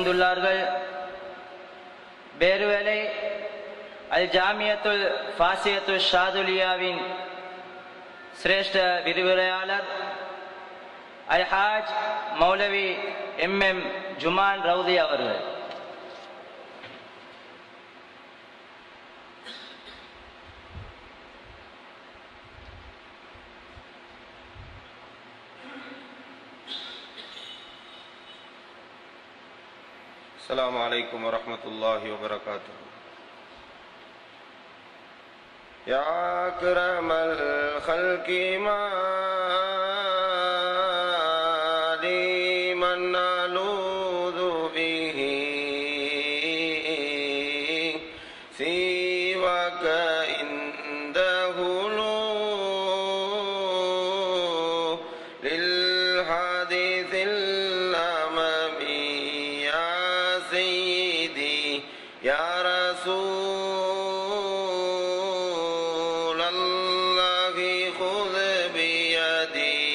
அமைந்துள்ளார்கள். வேறுவேளை அல் ஜாமியத்துல் ஃபாசியத்துல் ஷாதுலியாவின் சிரேஷ்ட விரிவுரையாளர் அல் ஹாஜ் மௌலவி MM ஜுமான் ரவுதி அவர்கள். السلام عليكم ورحمة الله وبركاته. يا أكرم الخلق ما لي من ألوذ به سواك عند هلول للحديث الأمامي يا سيدي يا رسول الله خذ بيدي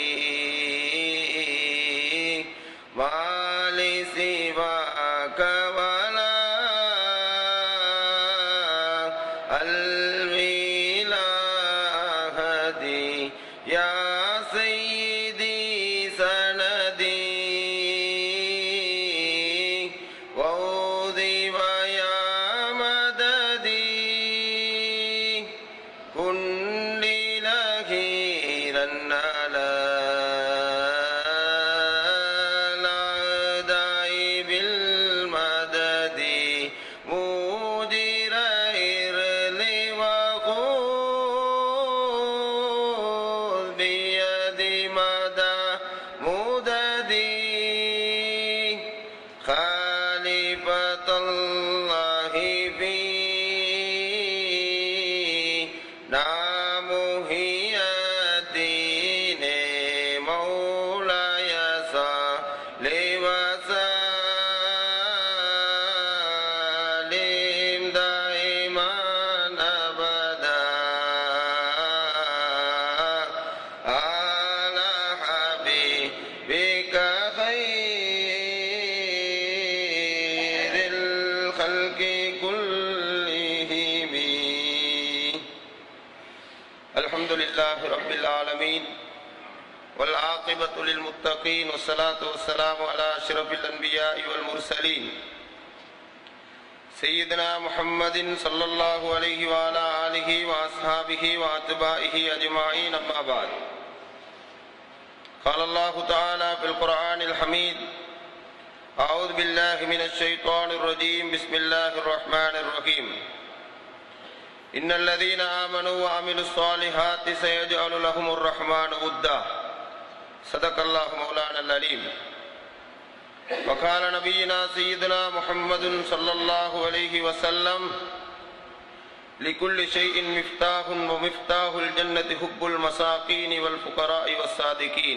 ما لي سواك ولا ألوي إلى أحدي يا سيدي سندي وعوذي ويا مددي كن لي لهيرا على الأعداء بالمدد مدير إرلي وخذ بيدي مدى مددي خليفة الله في نامه الدين مولاي صل وسلم دائما أبدا على حبيبك خير الخلق كلهم. الحمد لله رب العالمين والعاقبة للمتقين والصلاة والسلام على أشرف الأنبياء والمرسلين سيدنا محمد صلى الله عليه وعلى آله وأصحابه وأتباعه أجمعين. أما بعد، قال الله تعالى في القرآن الحميد: أعوذ بالله من الشيطان الرجيم، بسم الله الرحمن الرحيم. إن الذين آمنوا وعملوا الصالحات سيجعل لهم الرحمن ودا. صدق الله مولانا العليم. وقال نبينا سيدنا محمد صلى الله عليه وسلم: لكل شيء مفتاح ومفتاح الجنة حب المساكين والفقراء والصادقين.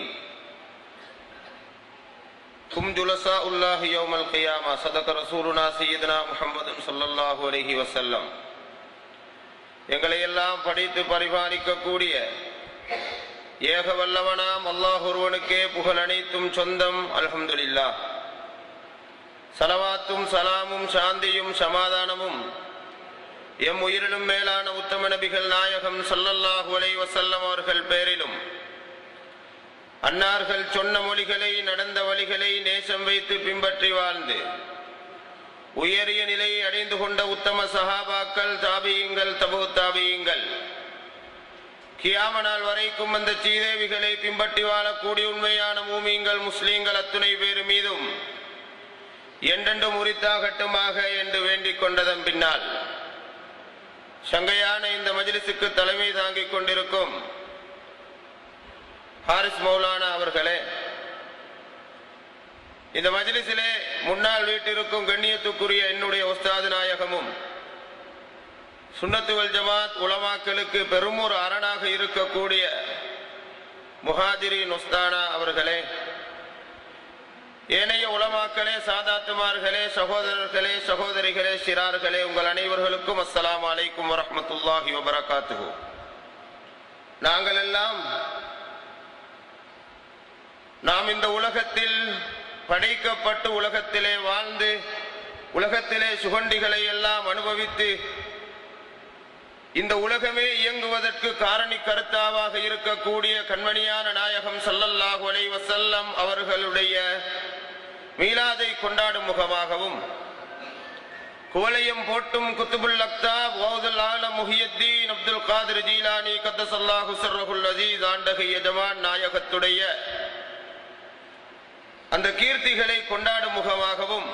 هم جلساء الله يوم القيامة. صدق رسولنا سيدنا محمد صلى الله عليه وسلم. எங்களை எல்லாம் படித்து பரிபாலிக்க கூடிய ஏக வல்லவனாம் அல்லாஹ் ஒருவனுக்கே புகழ் அனைத்தும் சொந்தம். அல்ஹம்துலில்லாஹ். ஸலவாத்தும் ஸலாமும் சாந்தியும் சமாதானமும் எம் உயிரிலும் மேலான உத்தம நபிகள் நாயகம் ஸல்லல்லாஹு அலைஹி வஸல்லம் அவர்கள் பேரிலும், அன்னார்கள் சொன்ன மொழிகளை நடந்த வழிகளை நேசம் வைத்து பின்பற்றி வாழ்ந்து உயரிய நிலையை அடைந்து கொண்ட உத்தம சஹாபாக்கள், தாபியீங்கள், தபூ தாபியீங்கள், கியாம நாள் வரைக்கும் அந்த சீதேவிகளை பின்பற்றி வாழக்கூடிய உண்மையான மூமீன்கள் முஸ்லீம்கள் அத்துணை பேர் மீதும் என்றென்றும் உரித்தாகட்டுமாக என்று வேண்டிக் கொண்டதன் பின்னால், சங்கையான இந்த மஜ்லிஸுக்கு தலைமை தாங்கிக் கொண்டிருக்கும் ஹாரிஸ் மௌலானா அவர்களே, இந்த மஜ்லிஸிலே முன்னால் வீட்டிற்கும் கண்ணியத்துக்குரிய என்னுடைய உஸ்தாது நாயகமும் சுன்னத்து வல் ஜமாத் உலமாக்களுக்கு பெரும் ஒரு அரணாக இருக்கக்கூடிய முஹாஜிரின் உஸ்தானா அவர்களே, ஏனைய உலமாக்களே, சாதாத்துமார்களே, சகோதரர்களே, சகோதரிகளே, சிறார்களே, உங்கள் அனைவர்களுக்கும் அஸ்ஸலாமு அலைக்கும் வரஹ்மத்துல்லாஹி வபரகாத்துஹு. நாங்கள் எல்லாம் நாம் இந்த உலகத்தில் படைக்கப்பட்டு உலகத்திலே வாழ்ந்து உலகத்திலே சுகண்டிகளை எல்லாம் அனுபவித்து இந்த உலகமே இயங்குவதற்கு காரணி கர்த்தாவாக இருக்கக்கூடிய கண்மணியான நாயகம் ஸல்லல்லாஹு அலைஹி வஸல்லம் அவர்களுடைய மீலாதை கொண்டாடும் முகமாகவும் குவளையம் போட்டும் குத்துபுல் அக்தாப் கௌதுல் ஆலம் முஹியுத்தீன் அப்துல் காதிர் ஜீலானி கத்தஸல்லாஹு சிர்ரஹுல் அஸீஸ் ஆண்டகை எஜமான் நாயகத்துடைய அந்த கீர்த்திகளை கொண்டாடும் முகமாகவும்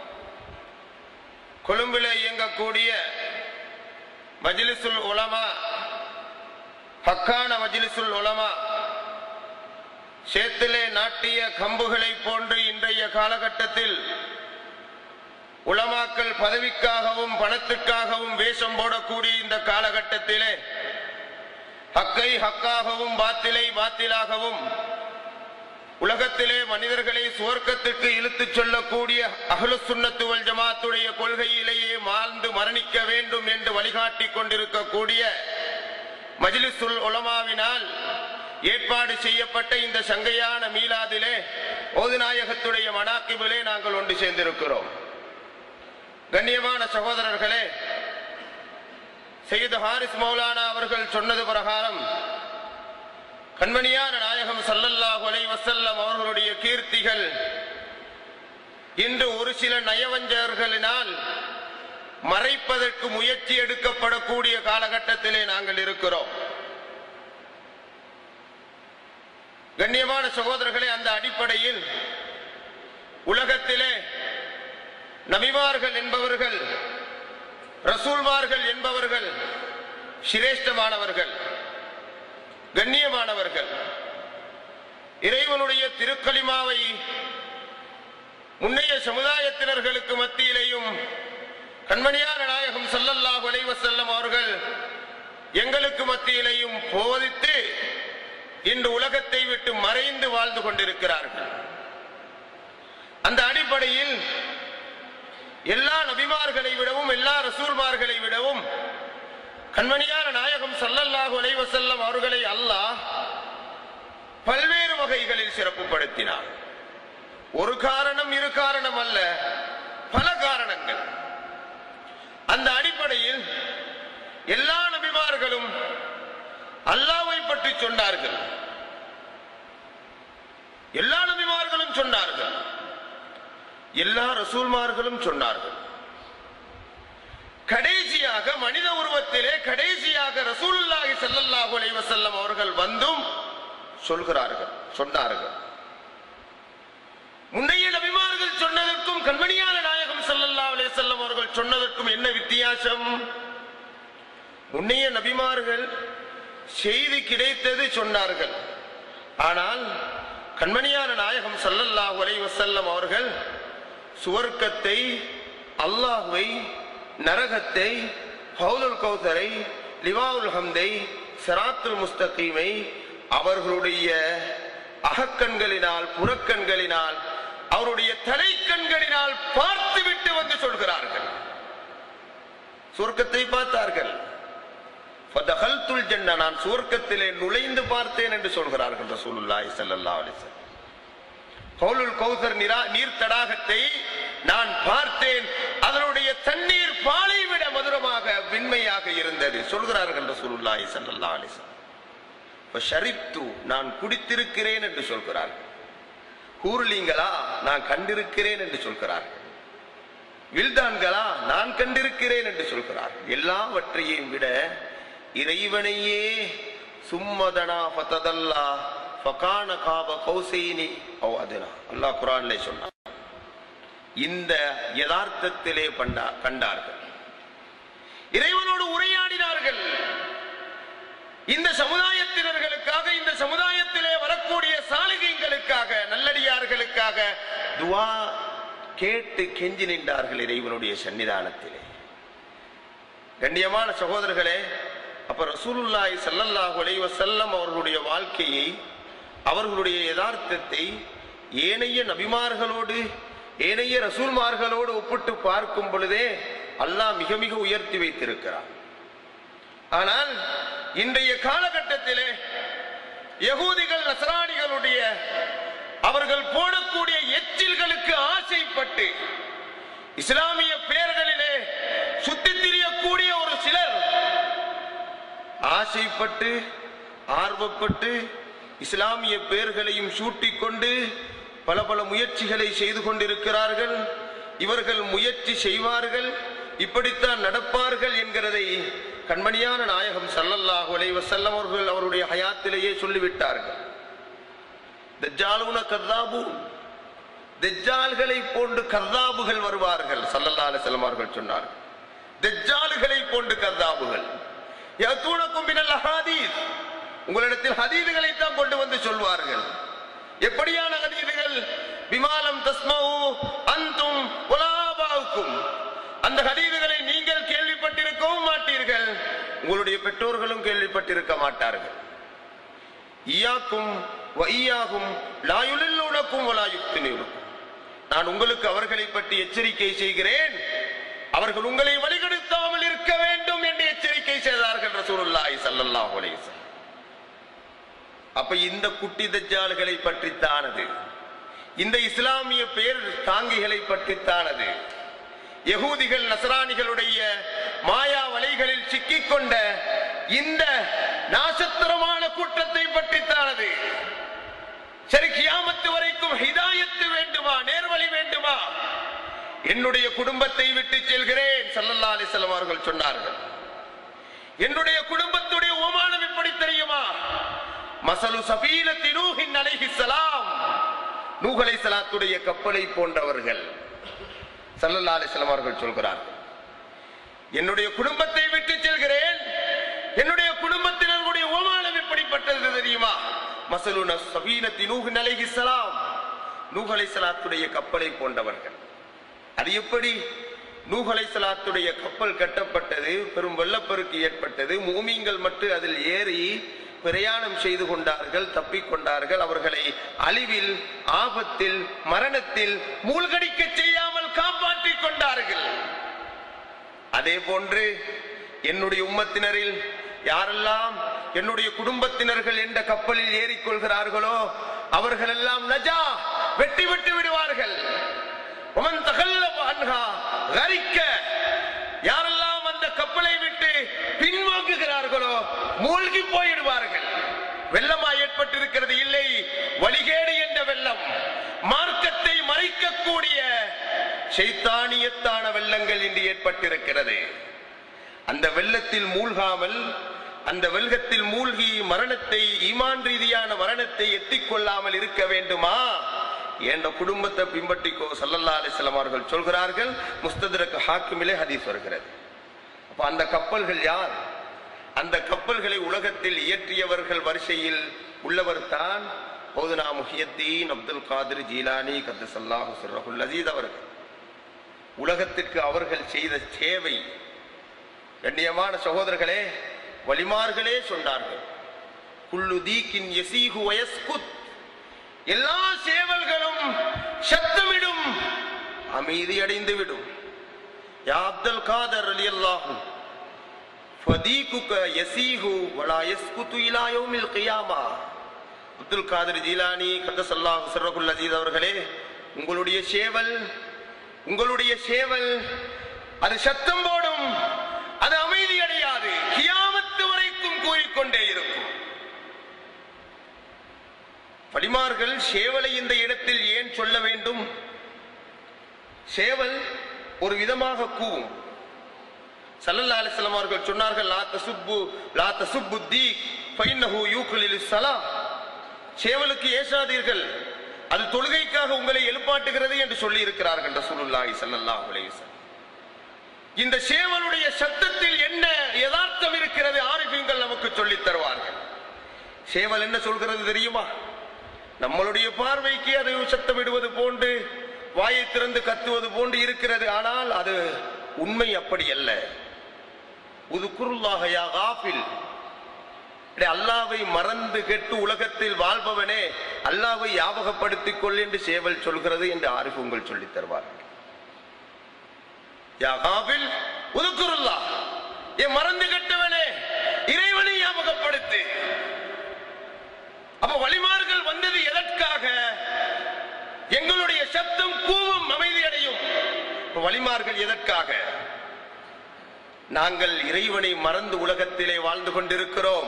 கொழும்பிலே இயங்கக்கூடிய மஜ்லிஸுல் உலமா ஹக்கான மஜ்லிஸுல் உலமா சேத்திலே நாட்டிய கம்புகளை போன்று இன்றைய காலகட்டத்தில் உலமாக்கள் பதவிக்காகவும் பணத்துக்காகவும் வேஷம் போடக்கூடிய இந்த காலகட்டத்திலே ஹக்கை ஹக்காகவும் பாத்திலை பாத்திலாகவும் உலகத்திலே மனிதர்களை சுவர்க்கத்திற்கு இழுத்துச் சொல்லக்கூடிய அஹ்லுஸ் சுன்னத்து வல் ஜமாத்துடைய கொள்கையிலேயே வாழ்ந்து மரணிக்க வேண்டும் என்று வழிகாட்டி கொண்டிருக்கக்கூடிய மஜ்லிஸுல் உலமாவினால் ஏற்பாடு செய்யப்பட்ட இந்த சங்கையான மீலாதிலே ஓதுநாயகத்துடைய மனாக்கிபிலே நாங்கள் ஒன்று சேர்ந்திருக்கிறோம். கண்ணியமான சகோதரர்களே, சையது ஹாரிஸ் மௌலானா அவர்கள் சொன்னது பிரகாரம் கண்மணியான நாயகம் ஸல்லல்லாஹு அலைஹி வஸல்லம் அவர்களுடைய கீர்த்திகள் இன்று ஒரு சில நயவஞ்சகர்களினால் மறைப்பதற்கு முயற்சி எடுக்கப்படக்கூடிய காலகட்டத்திலே நாங்கள் இருக்கிறோம். கண்ணியமான சகோதரர்களே, அந்த அடிப்படையில் உலகத்திலே நபிமார்கள் என்பவர்கள் ரசூல்மார்கள் என்பவர்கள் சிரேஷ்டமானவர்கள், கண்ணியமானவர்கள். இறைவனுடைய திருக்கலிமாவை முன்னைய சமுதாயத்தினர்களுக்கு மத்தியிலேயும் கண்மணியான நாயகம் ஸல்லல்லாஹு அலைஹி வஸல்லம் அவர்கள் எங்களுக்கு மத்தியிலேயும் போதித்து இன்று உலகத்தை விட்டு மறைந்து வாழ்ந்து கொண்டிருக்கிறார்கள். அந்த அடிப்படையில் எல்லா நபிமார்களை விடவும் எல்லா ரசூல்மார்களை விடவும் கண்மணியான நாயகம் ஸல்லல்லாஹு அலைஹி வஸல்லம் அவர்களை அல்லாஹ் பல்வேறு வகைகளில் சிறப்புப்படுத்தினார். ஒரு காரணம் இரு காரணம் அல்ல, பல காரணங்கள். அந்த அடிப்படையில் எல்லா நபிமார்களும் அல்லாஹ்வை பற்றி சொன்னார்கள். எல்லா நபிமார்களும் சொன்னார்கள், எல்லா ரசூல்மார்களும் சொன்னார்கள். கடைசியாக மனித உருவத்திலே கடைசியாக ரசூலுல்லாஹி ஸல்லல்லாஹு அலைஹி வஸல்லம் அவர்கள் வந்தும் சொல்கிறார்கள், சொன்னார்கள். முன்னைய நபிமார்கள் சொன்னதற்கும் கண்மணியான நாயகம் ஸல்லல்லாஹு அலைஹி வஸல்லம் அவர்கள் சொன்னதற்கும் என்ன வித்தியாசம்? முன்னைய நபிமார்கள் செய்தி கிடைத்தது சொன்னார்கள். ஆனால் கண்மணியான நாயகம் ஸல்லல்லாஹு அலைஹி வஸல்லம் அவர்கள் சுவர்க்கத்தை, அல்லாஹ்வை, நரகத்தை, ஹவுலுல் கௌதரை, லிவாவுல் ஹம்தை, சிராத்துல் முஸ்தகீமை அவர்களுடைய அகக்கண்களினால் புறக்கண்களினால் அவருடைய தலைக்கண்களினால் பார்த்துவிட்டு வந்து சொல்கிறார்கள். சுவர்க்கத்தை பார்த்தார்கள். ஃபதகல்துல் ஜன்னah, நான் சுவர்க்கத்திலே நுழைந்து பார்த்தேன் என்று சொல்கிறார்கள் ரசூலுல்லாஹி ஸல்லல்லாஹு அலைஹி வஸல்லம். ஹவுலுல் கௌசர் நீர் தடாகத்தை நான் பார்த்தேன், அதனுடைய தண்ணீர் பாலை விட மதுரமாக வெண்மையாக இருந்தது சொல்கிறார்கள் ரசூலுல்லாஹி ஸல்லல்லாஹு அலைஹி வஸல்லம். ஃபஷரிப்து, நான் குடித்திருக்கிறேன் என்று சொல்கிறார்கள். ஹூர்லிங்களா, நான் கண்டிருக்கிறேன் என்று சொல்கிறார்கள். வில்தான்களா, நான் கண்டிருக்கிறேன் என்று சொல்கிறார்கள். எல்லாவற்றையும் விட இறைவனையே சும்மதனா ஃபததல்லா ஃபகான காப கௌசைனி அவ் அதனா, அல்லாஹ் குர்ஆனிலே சொன்னார். இந்த யதார்த்தத்திலே கண்டார்கள், இறைவனோடு உரையாடினார்கள். இந்த சமுதாயத்தினர்களுக்காக, இந்த சமுதாயத்திலே வரக்கூடிய சாலிகீன்களுக்காக, நல்லடியார்களுக்காக துஆ கேட்டு கெஞ்சி நின்றார்கள் இறைவனுடைய சன்னிதானத்திலே. கண்ணியமான சகோதரர்களே, அப்ப ரசூலுல்லாஹி ஸல்லல்லாஹு அலைஹி வஸல்லம் அவர்களுடைய வாழ்க்கையை, அவர்களுடைய யதார்த்தத்தை ஏனைய நபிமார்களோடு ஏனைய ரசூல்மார்களோடு ஒப்பிட்டு பார்க்கும் பொழுதே அல்லாஹ் மிக மிக உயர்த்தி வைத்திருக்கிறார். ஆனால் இன்றைய காலகட்டத்திலே யகூதிகள் நஸ்ரானிகளுடைய அவர்கள் போடக்கூடிய எச்சில்களுக்கு ஆசைப்பட்டு இஸ்லாமிய பெயர்களிலே சுத்தி திரியக்கூடிய ஒரு சிலர் ஆசைப்பட்டு ஆர்வப்பட்டு இஸ்லாமிய பெயர்களையும் சூட்டிக்கொண்டு பல பல முயற்சிகளை செய்து கொண்டிருக்கிறார்கள். இவர்கள் முயற்சி செய்வார்கள், இப்படித்தான் நடப்பார்கள் என்கிறதை கண்மணியான நாயகம் ஸல்லல்லாஹு அலைஹி வஸல்லம் அவர்கள் அவருடைய ஹயாத்திலேயே சொல்லிவிட்டார்கள். தஜ்ஜாலுன கذாபூன், தஜ்ஜால்களை போன்று கذாபுகள் வருவார்கள். ஸல்லல்லாஹு அலைஹி வஸல்லம் அவர்கள் சொன்னார்கள், தஜ்ஜால்களை போன்று கذாபுகள் யதூனகும் மினல் அஹாதீஸ், உங்களிடத்தில் ஹதீதுகளை தான் கொண்டு வந்து சொல்வார்கள். எப்படியான ஹதீதுகள்? பிமாலம் தஸ்மஉ அன்தும் வலாபாவுக்கும், அந்த ஹதீதுகளை நீங்கள் கேள்விப்பட்டிருக்கவும் மாட்டீர்கள், உங்களுடைய பெற்றோர்களும் கேள்விப்பட்டிருக்க மாட்டார்கள். இய்யாக்கும் வ இய்யாஹும் லா யுலில்லூனக்கும் வலா யுஃப்தினூனக்கும், நான் உங்களுக்கு அவர்களை பற்றி எச்சரிக்கை செய்கிறேன், அவர்கள் உங்களை வழிகெடுத்தாமல் இருக்க வேண்டும் என்று எச்சரிக்கை செய்தார்கள் ரசூலுல்லாஹி ஸல்லல்லாஹு அலைஹி வஸல்லம். அப்ப இந்த குட்டி தஜ்ஜால்களை பற்றித்தானது, இந்த இஸ்லாமிய பெயர் தாங்கிகளை பற்றித்தானது, யகூதிகள் நசராணிகளுடைய மாயா வலைகளில் சிக்கிக்கொண்ட இந்த நாசத்திரமான கூட்டத்தை பற்றித்தானது. சரி, கியாமத்து வரைக்கும் ஹிதாயத்து வேண்டுமா, நேர்வழி வேண்டுமா? என்னுடைய குடும்பத்தை விட்டு செல்கிறேன் ஸல்லல்லாஹு அலைஹி வஸல்லம் அவர்கள் சொன்னார்கள். என்னுடைய குடும்பத்துடைய ஓமானம் எப்படி தெரியுமா? மஸலு ஸஃபீனத்தி நூஹின் அலைஹிஸ்ஸலாம், நூஹ் அலைஹிஸ்ஸலாத்துடைய கப்பலை போன்றவர்கள். ஸல்லல்லாஹு அலைஹி வஸல்லம் அவர்கள் சொல்கிறார்கள், என்னுடைய குடும்பத்தை விட்டு செல்கிறேன், என்னுடைய குடும்பத்தினருடைய ஓமானம் எப்படிப்பட்டது தெரியுமா? மஸலு ஸஃபீனத்தி நூஹின் அலைஹிஸ்ஸலாம், நூஹ் அலைஹிஸ்ஸலாத்துடைய கப்பலை போன்றவர்கள். அது எப்படி? நூஹ் அலைஹிஸ்ஸலாத்துடைய கப்பல் கட்டப்பட்டது, பெரும் வெள்ளப்பெருக்கு ஏற்பட்டது, மூமின்கள் மட்டும் அதில் ஏறி பிரயாணம் செய்து கொண்டார்கள், தப்பிக்கொண்டார்கள். அவர்களை அழிவில், ஆபத்தில், மரணத்தில் மூழ்கடிக்க செய்யாமல் காப்பாற்றிக் கொண்டார்கள். அதே போன்று என்னுடைய உம்மத்தினரில் யாரெல்லாம் என்னுடைய குடும்பத்தினர்கள் என்ற கப்பலில் ஏறிக்கொள்கிறார்களோ அவர்கள் எல்லாம் நஜா, வெட்டி விட்டு விடுவார்கள். யாரெல்லாம் அந்த கப்பலை விட்டு பின்வாங்குகிறார்களோ மூழ்கி போயிடுவார்கள். வெள்ளமா ஏற்பட்டிருக்கிறது இல்லை, வழிகேடு என்ற வெள்ளம், மார்க்கத்தை மறைக்கக்கூடிய ஷைத்தானியத்தான வெள்ளங்கள் இன்று ஏற்பட்டிருக்கிறது. அந்த வெள்ளத்தில் மூழ்காமல், அந்த வெள்ளத்தில் மூழ்கி மரணத்தை, ஈமான் ரீதியான மரணத்தை எட்டிக்கொள்ளாமல் இருக்க வேண்டுமா? என்ற குடும்பத்தை பின்பற்றிக்கோ ஸல்லல்லாஹு அலைஹி வஸல்லம் அவர்கள் சொல்கிறார்கள். முஸ்தத்ரக் ஹாக்கிமிலே ஹதீஸ் வருகிறது. அப்ப அந்த கப்பல்கள் யார்? அந்த கப்பல்களை உலகத்தில் இயற்றியவர்கள் வரிசையில் உள்ளவர் தான் மௌலானா முஹியத்தீன் அப்துல் காதிர் ஜீலானி கத்தஸல்லாஹு சிர்ரஹுல் அஸீஸ் அவர்கள். உலகத்திற்கு அவர்கள் செய்த சேவை, கண்ணியமான சகோதரர்களே, வலிமார்களே சொன்னார்கள், குல்லு தீக்கின் யஸீஹு வயஸ்குத், எல்லா சேவல்களும் சத்தமிடும், அமைதி அடைந்து விடும். யா அப்துல் காதர் ரலியல்லாஹு ஃபதீகுக யஸீஹு வலா யஸ்குது இலா யௌமில் கியாமா. அப்துல் காதர் ஜீலானி கத்தஸல்லாஹு சிர்ரஹுல் அஸீஸ் அவர்களே, உங்களுடைய சேவல் அது சத்தம் போடும், அது அமைதி அடையாது, கியாமத்து வரைக்கும் கூறிக்கொண்டே இருக்கும். வலிமார்கள் சேவலை இந்த இடத்தில் ஏன் சொல்ல வேண்டும்? சேவல் ஒரு விதமாக கூவும். ஸல்லல்லாஹு அலைஹி வஸல்லம் அவர்கள் சொன்னார்கள், லா தசுப்பு தீக் ஃபைன்னஹு யூக்லிலு ஸலாம், சேவலுக்கு ஏசாதீர்கள், அது தொழுகைக்காக உங்களை எழுப்பாட்டுகிறது என்று சொல்லி இருக்கிறார்கள் ரசூலுல்லாஹி ஸல்லல்லாஹு அலைஹி வஸல்லம். இந்த சேவலுடைய சத்தத்தில் என்ன யதார்த்தம் இருக்கிறது? ஆரிஃபீன்கள் நமக்கு சொல்லித் தருவார்கள். சேவல் என்ன சொல்கிறது தெரியுமா? நம்மளுடைய பார்வைக்கு அது சத்தமிடுவது போன்று, வாயை திறந்து கத்துவது போன்று இருக்கிறது. ஆனால் அது உண்மை அப்படி அல்ல. உதுகுருல்லாஹ யா காஃபில், அல்லாஹ்வை மறந்து கெட்டு உலகத்தில் வாழ்பவனே, அல்லாஹ்வை ஞாபகப்படுத்திக் கொள் என்று சேவல் சொல்கிறது என்று ஆரிஃபுங்கள் சொல்லித் தருவார்கள். யா காஃபில் உதுகுருல்லாஹ், ஏன் மறந்து கெட்டவனே, இறைவனை ஞாபகப்படுத்து. அப்ப வலிமார்கள் வந்தது எதற்காக? வலிமார்கள் எதற்காக? நாங்கள் இறைவனை மறந்து உலகத்திலே வாழ்ந்து கொண்டிருக்கிறோம்.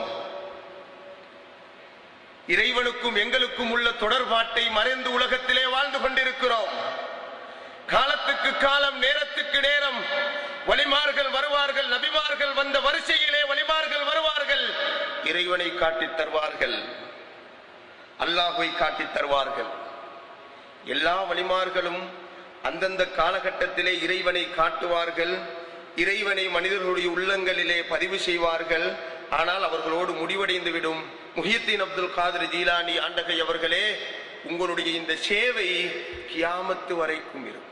இறைவனுக்கும் எங்களுக்கும் உள்ள தொடர்பாட்டை மறைந்து உலகத்திலே வாழ்ந்து கொண்டிருக்கிறோம். காலத்துக்கு காலம், நேரத்துக்கு நேரம் வலிமார்கள் வருவார்கள். நபிமார்கள் வந்த வரிசையிலே வலிமார்கள் வருவார்கள். இறைவனை காட்டித் தருவார்கள், அல்லாஹ்வை காட்டித் தருவார்கள். எல்லா வலிமார்களும் அந்தந்த காலகட்டத்திலே இறைவனை காட்டுவார்கள். இறைவனை மனிதர்களுடைய உள்ளங்களிலே பதிவு செய்வார்கள். ஆனால் அவர்களோடு முடிவடைந்து விடும். முஹியத்தீன் அப்துல் காதிர் ஜீலானி ஆண்டகை அவர்களே, உங்களுடைய இந்த சேவை கியாமத்து வரைக்கும் இருக்கும்,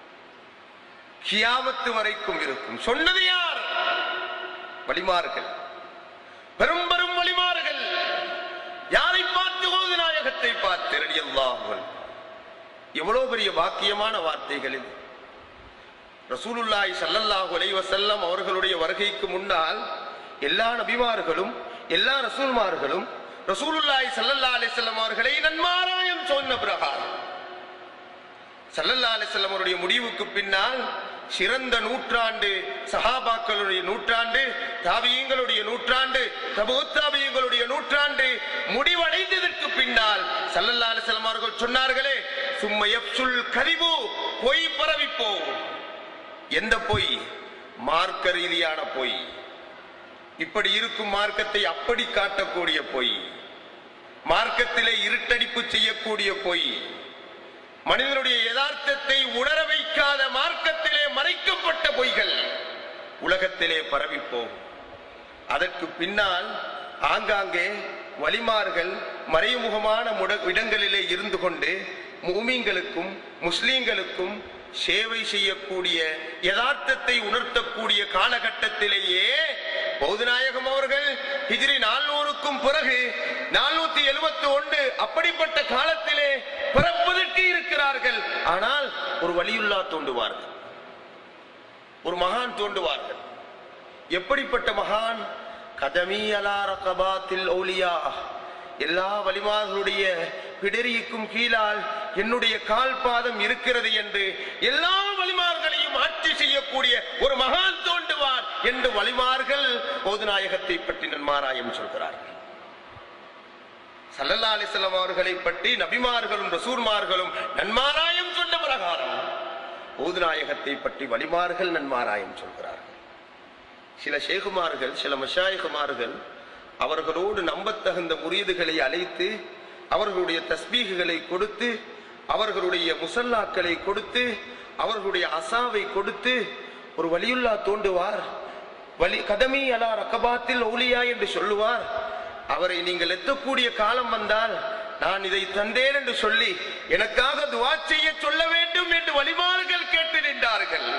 கியாமத்து வரைக்கும் இருக்கும். சொன்னது யார்? வலிமார்கள், பெரும் பெரும் வலிமார்கள். யாரை பார்த்து? ஓது நாயகத்தை பார்த்து ரலியல்லாஹு அன்ஹு. எவ்வளவு பெரிய வாக்கியமான வார்த்தைகள் இது. ரசூலுல்லாஹி ஸல்லல்லாஹு அலைஹி வஸல்லம் அவர்களுடைய வருகைக்கு முன்னால் எல்லா நபிமார்களும் எல்லா ரசூல்மார்களும் ரசூலுல்லாஹி ஸல்லல்லாஹு அலைஹி வஸல்லம் அவர்களை நன்மாராயம் சொன்ன பிரகாரம் ஸல்லல்லாஹு அலைஹி வஸல்லம் அவருடைய முடிவுக்கு பின்னால் சிறந்த நூற்றாண்டு சஹாபாக்களுடைய நூற்றாண்டு, தாபியீங்களுடைய நூற்றாண்டு, தபூத் தாபியீங்களுடைய நூற்றாண்டு முடிவடைந்ததற்கு பின்னால் ஸல்லல்லாஹு அலைஹி வஸல்லம் அவர்கள் சொன்னார்களே, சும்ம யஃப்சுல் கரிபு, பொய் பரவி போகும். எந்த பொய்? மார்க்க ரீதியான பொய். இப்படி இருக்கும் மார்க்கத்தை அப்படி காட்டக்கூடிய பொய், மார்க்கத்திலே இருட்டடிப்பு செய்யக்கூடிய பொய், மனிதனுடைய யதார்த்தத்தை உணர வைக்காத மார்க்கத்திலே மறைக்கப்பட்ட பொய்கள் உலகத்திலே பரவி போகும். அதற்கு பின்னால் ஆங்காங்கே வலிமார்கள் மறைமுகமான இடங்களிலே இருந்து கொண்டு முஃமின்களுக்கும் முஸ்லிம்களுக்கும் சேவை செய்யக்கூடிய யதார்த்தத்தை உணர்த்தக்கூடிய காலகட்டத்திலேயே பௌதநாயகம் அவர்கள் ஹிஜ்ரி 400க்கும் பிறகு 471 அப்படிப்பட்ட காலத்திலே பிறப்பதற்கு இருக்கிறார்கள். ஆனால் ஒரு வலியுல்லா தோன்றுவார்கள், ஒரு மகான் தோன்றுவார்கள். எப்படிப்பட்ட மகான்? கதமி அலா ரகபாத்தில் ஔலியா, எல்லா வலிமார்களுடைய பிடரிக்கும் கீழால் என்னுடைய கால் பாதம் இருக்கிறது என்று எல்லா வலிமார்களையும் ஆட்சி செய்யக்கூடிய ஒரு மகான் தோன்றுவார் என்று வலிமார்கள் பௌதநாயகத்தை பற்றி நன்மாராயம் சொல்கிறார்கள். ஸல்லல்லாஹு அலைஹி வஸல்லம் அவர்களை பற்றி நபிமார்களும் ரசூல்மார்களும் நன்மாராயம் சொன்ன பிரகாரம் பௌதநாயகத்தை பற்றி வலிமார்கள் நன்மாராயம் சொல்கிறார்கள். சில ஷேகுமார்கள், சில மஷாயிகுமார்கள் அவர்களோடு நம்பத்தகுந்த முரீதுகளை அழைத்து அவர்களுடைய தஸ்பீகுகளை கொடுத்து அவர்களுடைய முசல்லாக்களை கொடுத்து அவர்களுடைய அசாவை கொடுத்து ஒரு வலியுல்லா தோண்டுவார். வலி கதமி அலா ரகபாத்தில் ஔலியா என்று சொல்லுவார். அவரை நீங்கள் எத்தக்கூடிய காலம் வந்தால் நான் இதை தந்தேன் என்று சொல்லி எனக்காக துஆ செய்ய சொல்ல வேண்டும் என்று வலிமார்கள் கேட்டு நின்றார்கள்.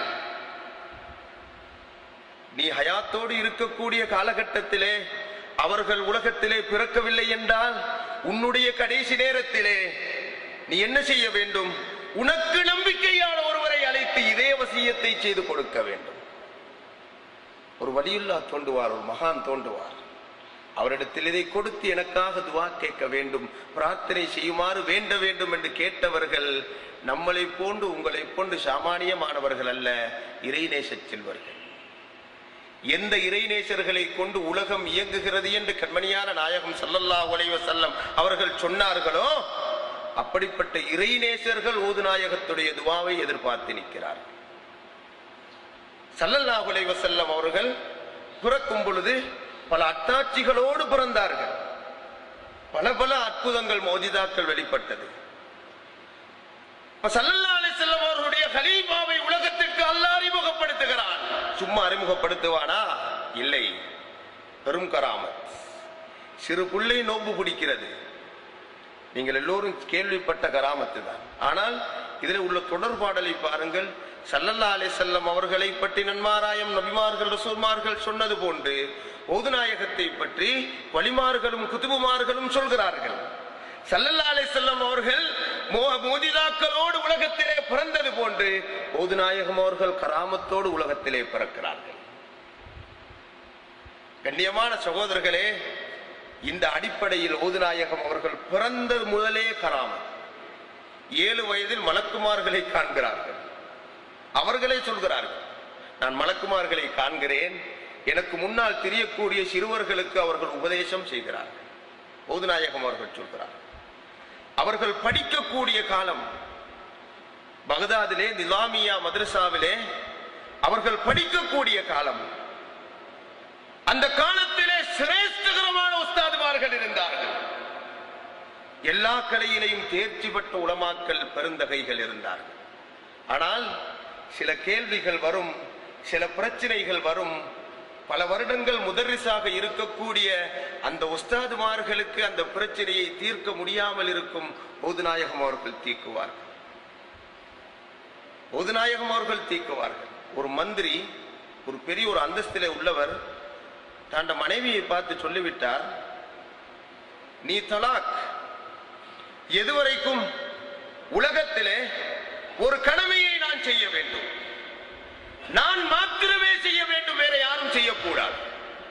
நீ ஹயாத்தோடு இருக்கக்கூடிய காலகட்டத்திலே அவர்கள் உலகத்திலே பிறக்கவில்லை என்றால் உன்னுடைய கடைசி நேரத்திலே நீ என்ன செய்ய வேண்டும்? உனக்கு நம்பிக்கையான ஒருவரை அழைத்து இதே வசியத்தை செய்து கொடுக்க வேண்டும். ஒரு வலியுல்லா தோன்றுவார், ஒரு மகான் தோன்றுவார். அவரிடத்தில் இதை கொடுத்து எனக்காக துஆ கேட்க வேண்டும், பிரார்த்தனை செய்யுமாறு வேண்ட வேண்டும் என்று கேட்டவர்கள் நம்மளை போன்று உங்களை போன்று சாமானியமானவர்கள் அல்ல, இறைநேச செல்வர்கள். எந்த இறைநேசர்களை கொண்டு உலகம் இயங்குகிறது என்று கண்மணியான நாயகம் ஸல்லல்லாஹு அலைஹி வஸல்லம் அவர்கள் சொன்னார்களோ அப்படிப்பட்ட இறைநேசர்கள் ஓதுநாயகத்துடைய துஆவை எதிர்பார்த்து நிற்கிறார்கள். ஸல்லல்லாஹு அலைஹி வஸல்லம் அவர்கள் பிறக்கும் பொழுது பல அத்தாட்சிகளோடு பிறந்தார்கள். பல பல அற்புதங்கள் மௌஜிதாக்கள் வெளிப்பட்டது. ஸல்லல்லாஹு அலைஹி வஸல்லம் அவர்களுடைய கலீஃபாவை உலகத்திற்கு அல்லாஹ் அறிமுகப்படுத்துகிறான். சும்மா அறிமுகப்படுத்துவானா? இல்லை, பெரும் கராமத். சிறு புள்ளை நோன்பு பிடிக்கிறது, நீங்கள் எல்லோரும் கேள்விப்பட்ட கராமத்து தான். ஆனால் இதில் உள்ள தொடர்பாடலை பாருங்கள். ஸல்லல்லாஹு அலைஹி வஸல்லம் அவர்களை பற்றி நன்மாராயம் நபிமார்கள் ரசூல்மார்கள் சொன்னது போன்று ஓதுநாயகத்தை பற்றி வலிமார்களும் குதுபுமார்களும் சொல்கிறார்கள். ஸல்லல்லாஹு அலைஹி வஸல்லம் அவர்கள் மோஜிதாக்களோடு உலகத்திலே பிறந்தது போன்று ஓதுநாயகம் அவர்கள் கராமத்தோடு உலகத்திலே பிறக்கிறார்கள். கண்ணியமான சகோதரர்களே, இந்த அடிப்படையில் ஓதுநாயகம் அவர்கள் பிறந்தது முதலே கராமத். 7 வயதில் மலக்குமார்களை காண்கிறார்கள். அவர்களே சொல்கிறார்கள், நான் மலக்குமார்களை காண்கிறேன், எனக்கு முன்னால் தெரியக்கூடிய சிறுவர்களுக்கு அவர்கள் உபதேசம் செய்கிறார்கள். ஓதுநாயகம் அவர்கள் சொல்கிறார், அவர்கள் படிக்கக்கூடிய காலம் பகதாதிலே நிலாமியா மதரசாவிலே அவர்கள் படிக்கக்கூடிய காலம். அந்த காலத்திலே சிரேஷ்டகரமான உஸ்தாதுமார்கள் இருந்தார்கள். எல்லா கலையிலையும் தேர்ச்சி பெற்ற உலமாக்கள் பெருந்தகைகள் இருந்தார்கள். ஆனால் சில கேள்விகள் வரும், சில பிரச்சனைகள் வரும். பல வருடங்கள் முதர்ரிசாக இருக்கக்கூடிய அந்த உஸ்தாதுமார்களுக்கு அந்த பிரச்சனையை தீர்க்க முடியாமல் இருக்கும். ஓதுநாயகம் அவர்கள் தீர்க்குவார்கள். ஓதுநாயகம் அவர்கள் தீர்க்குவார்கள். ஒரு மந்திரி, ஒரு பெரிய ஒரு அந்தஸ்திலே உள்ளவர் தன் மனைவியை பார்த்து சொல்லிவிட்டார், நீ தலாக், எதுவரைக்கும் உலகத்திலே ஒரு கடமையை நான் செய்ய வேண்டும், நான் மாத்திரமே செய்ய வேண்டும், வேற யாரும் செய்யக்கூடாது.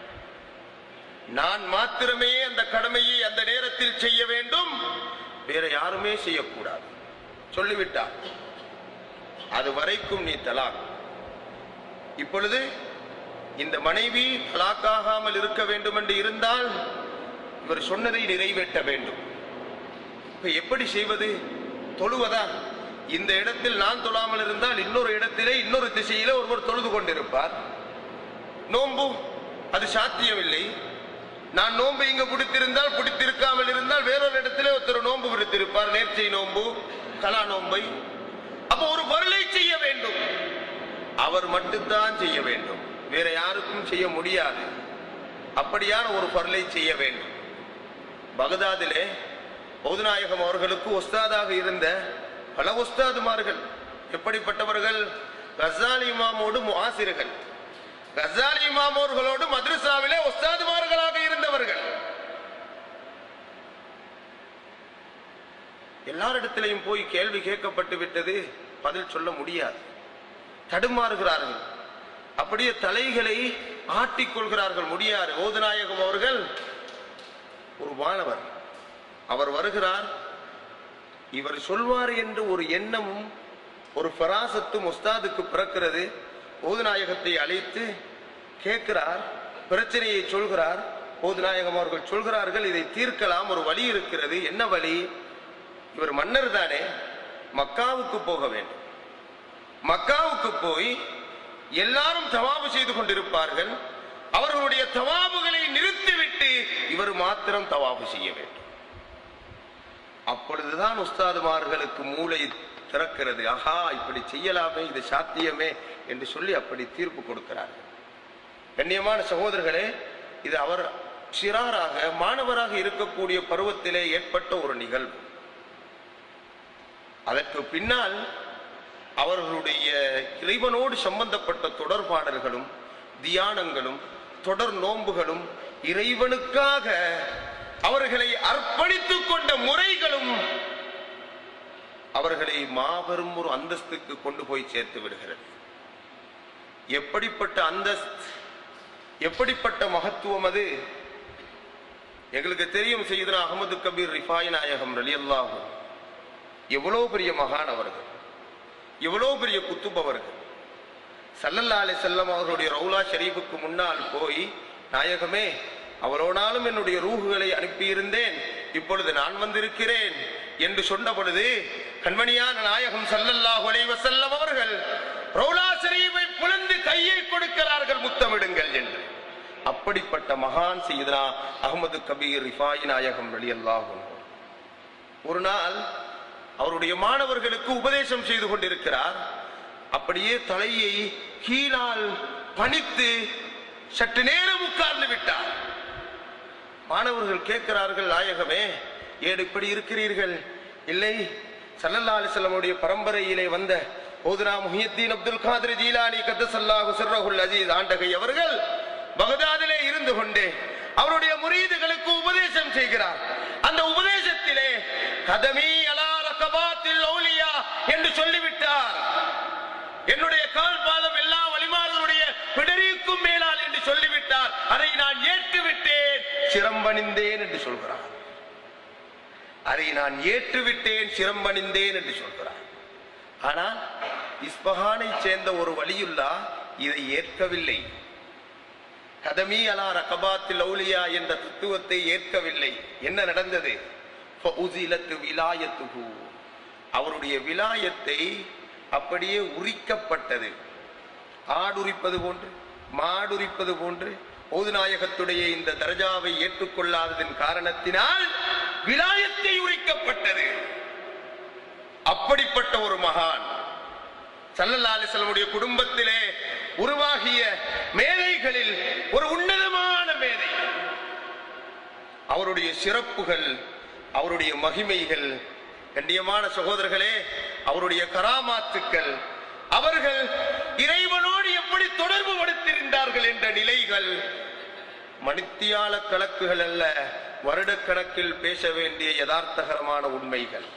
நான் மாத்திரமே அந்த கடமையை அந்த நேரத்தில் செய்ய வேண்டும், வேற யாருமே செய்யக்கூடாது சொல்லிவிட்டார். அது வரைக்கும் நீ தலாக். இப்பொழுது இந்த மனைவி தலாக்காகாமல் இருக்க வேண்டும் என்று இருந்தால் இவர் சொன்னதை நிறைவேற்ற வேண்டும். இப்ப எப்படி செய்வது? தொழுவதா? இந்த இடத்தில் நான் தொழாமல் இருந்தால் இன்னொரு இடத்திலே இன்னொரு திசையிலே ஒருவர் தொழுது கொண்டிருப்பார். நோன்பு அது சாத்தியமில்லை. நான் நோன்பு இங்க பிடித்திருந்தால், பிடித்திருக்காமல் இருந்தால் வேறொரு இடத்திலே ஒருத்தர் நோன்பு பிடித்திருப்பார், நேர்ச்சை நோன்பு, கலா நோன்பை. அப்போ ஒரு பொருளை செய்ய வேண்டும், அவர் மட்டும்தான் செய்ய வேண்டும், வேற யாருக்கும் செய்ய முடியாது. அப்படியான ஒரு பொருளை செய்ய வேண்டும். பகதாதிலே ஓதுநாயகம் அவர்களுக்கு உஸ்தாதாக இருந்த பல உஸ்தாதுமார்கள் எப்படிப்பட்டவர்கள்? கஸாலி இமாமோடு முஆசிர்கள், கஸாலி இமாம் அவர்களோடு மദ്രസാவிலே உஸ்தாதுமார்களாக இருந்தவர்கள். எல்லாரிடத்திலையும் போய் கேள்வி கேட்கப்பட்டு விட்டது, பதில் சொல்ல முடியாது, தடுமாறுகிறார்கள். அப்படியே தலைகளை ஆட்டிக்கொள்கிறார்கள், முடியாது. ஓதுநாயகம் அவர்கள் ஒரு மாணவர், அவர் வருகிறார், இவர் சொல்வார் என்று ஒரு எண்ணமும் ஒரு ஃபராசத்தும் உஸ்தாதுக்கு பிறக்கிறது. ஓதுநாயகத்தை அழைத்து கேட்கிறார், பிரச்சனையை சொல்கிறார். ஓதுநாயகம் அவர்கள் சொல்கிறார்கள், இதை தீர்க்கலாம், ஒரு வழி இருக்கிறது. என்ன வழி? இவர் மன்னர் தானே, மக்காவுக்கு போக வேண்டும். மக்காவுக்கு போய் எல்லாரும் தவாபு செய்து கொண்டிருப்பார்கள், அவர்களுடைய தவாபுகளை நிறுத்திவிட்டு இவர் மாத்திரம் தவாபு செய்ய வேண்டும். அப்பொழுதுதான் உஸ்தாதுமார்களுக்கு மூளை திறக்கிறது. ஆஹா, இப்படி செய்யலாமே, இது சாத்தியமே என்று சொல்லி அப்படி தீர்ப்பு கொடுக்கிறார்கள். கண்ணியமான சகோதரர்களே, இது அவர் சிறாராக மாணவராக இருக்கக்கூடிய பருவத்திலே ஏற்பட்ட ஒரு நிகழ்வு. அதற்கு பின்னால் அவர்களுடைய இறைவனோடு சம்பந்தப்பட்ட தொடர்பாடல்களும் தியானங்களும் தொடர் நோன்புகளும் இறைவனுக்காக அவர்களை அர்ப்பணித்துக் கொண்ட முறைகளும் அவர்களை மாபெரும் ஒரு அந்தஸ்துக்கு கொண்டு போய் சேர்த்து விடுகிறது. எப்படிப்பட்ட அந்தஸ்து, எப்படிப்பட்ட மகத்துவம் அது! எங்களுக்கு தெரியும், சையதுனா அஹ்மது கபீர் ரிஃபாயி நாயகம் ரலியல்லாஹு அன்ஹு எவ்வளவு பெரிய மகான் அவர்கள், எவ்வளவு பெரிய குத்துப் அவர்கள். ஸல்லல்லாஹு அலைஹி வஸல்லம் அவர்களுடைய ரவுலா ஷரீஃபுக்கு முன்னால் போய், நாயகமே, அவரோனாலும் என்னுடைய ரூஹுகளை அனுப்பியிருந்தேன், இப்பொழுது நான் வந்திருக்கிறேன் என்று சொன்ன பொழுது கண்மணியான நாயகம் ஸல்லல்லாஹு அலைஹி வஸல்லம் அவர்கள் ரவுலா ஷரீஃபை புலந்து கையை கொடுக்கிறார்கள், முத்தமிடுங்கள் என்று. அப்படிப்பட்ட மகான் சையதுனா அஹ்மது கபீர் ரிஃபாயி நாயகம் ரலியல்லாஹு அன்ஹு ஒரு நாள் அவருடைய மாணவர்களுக்கு உபதேசம் செய்து கொண்டிருக்கிறார். அப்படியே தலையை கீழால் பணித்து சற்று நேரம் உட்கார்ந்து விட்டார். மாணவர்கள் கேட்கிறார்கள், நாயகமே, ஏன் இப்படி இருக்கிறீர்கள்? இல்லை, ஸல்லல்லாஹு அலைஹி வஸல்லம் பரம்பரையிலே வந்த ஓதுனா முஹியுத்தீன் அப்துல் காதிர் ஜீலானி கத்தஸல்லாஹு சிர்ரஹுல் அஸீஸ் ஆண்டகை அவர்கள் பகதாதிலே இருந்து கொண்டே அவருடைய முரீதுகளுக்கு உபதேசம் செய்கிறார். அந்த உபதேசத்திலே கதமி அலா ரகபாத்தில் அவுலியா என்று சொல்லிவிட்டார். என்னுடைய கால் பாதம் எல்லா வலிமார்களுடைய பிடரிக்கும் மேலால் என்று சொல்லிவிட்டார். அதை நான் ஏற்றுவிட்டேன், சிரம்பணிந்தேன் என்று சொல்கிறார். அதை நான் ஏற்றுவிட்டேன், சிரம்பணிந்தேன் என்று சொல்கிறார். ஆனால் இஸ்பஹானை சேர்ந்த ஒரு வலியுல்லா இதை ஏற்கவில்லை. கதமி அலா ரகபாத்தில் அவுலியா என்ற தத்துவத்தை ஏற்கவில்லை. என்ன நடந்தது? அவருடைய விலாயத்தை அப்படியே உரிக்கப்பட்டது. ஆடுரிப்பது போன்று, மாடுரிப்பது போன்று ஓதுநாயகத்துடைய இந்த தர்ஜாவை ஏற்றுக்கொள்ளாததன் காரணத்தினால் விலாயத்தை உரிக்கப்பட்டது. அப்படிப்பட்ட ஒரு மகான் ஸல்லல்லாஹு அலைஹி வஸல்லம் குடும்பத்திலே உருவாகிய மேதைகளில் ஒரு உன்னதமான மேதை. அவருடைய சிறப்புகள், அவருடைய மகிமைகள், கண்ணியமான சகோதரர்களே, அவருடைய கராமாத்துக்கள், அவர்கள் இறைவனோடு எப்படி தொடர்பு படுத்திருந்தார்கள் என்ற நிலைகள் மணித்தியால கணக்குகள் அல்ல, வருடக்கணக்கில் பேச வேண்டிய யதார்த்தகரமான உண்மைகள்.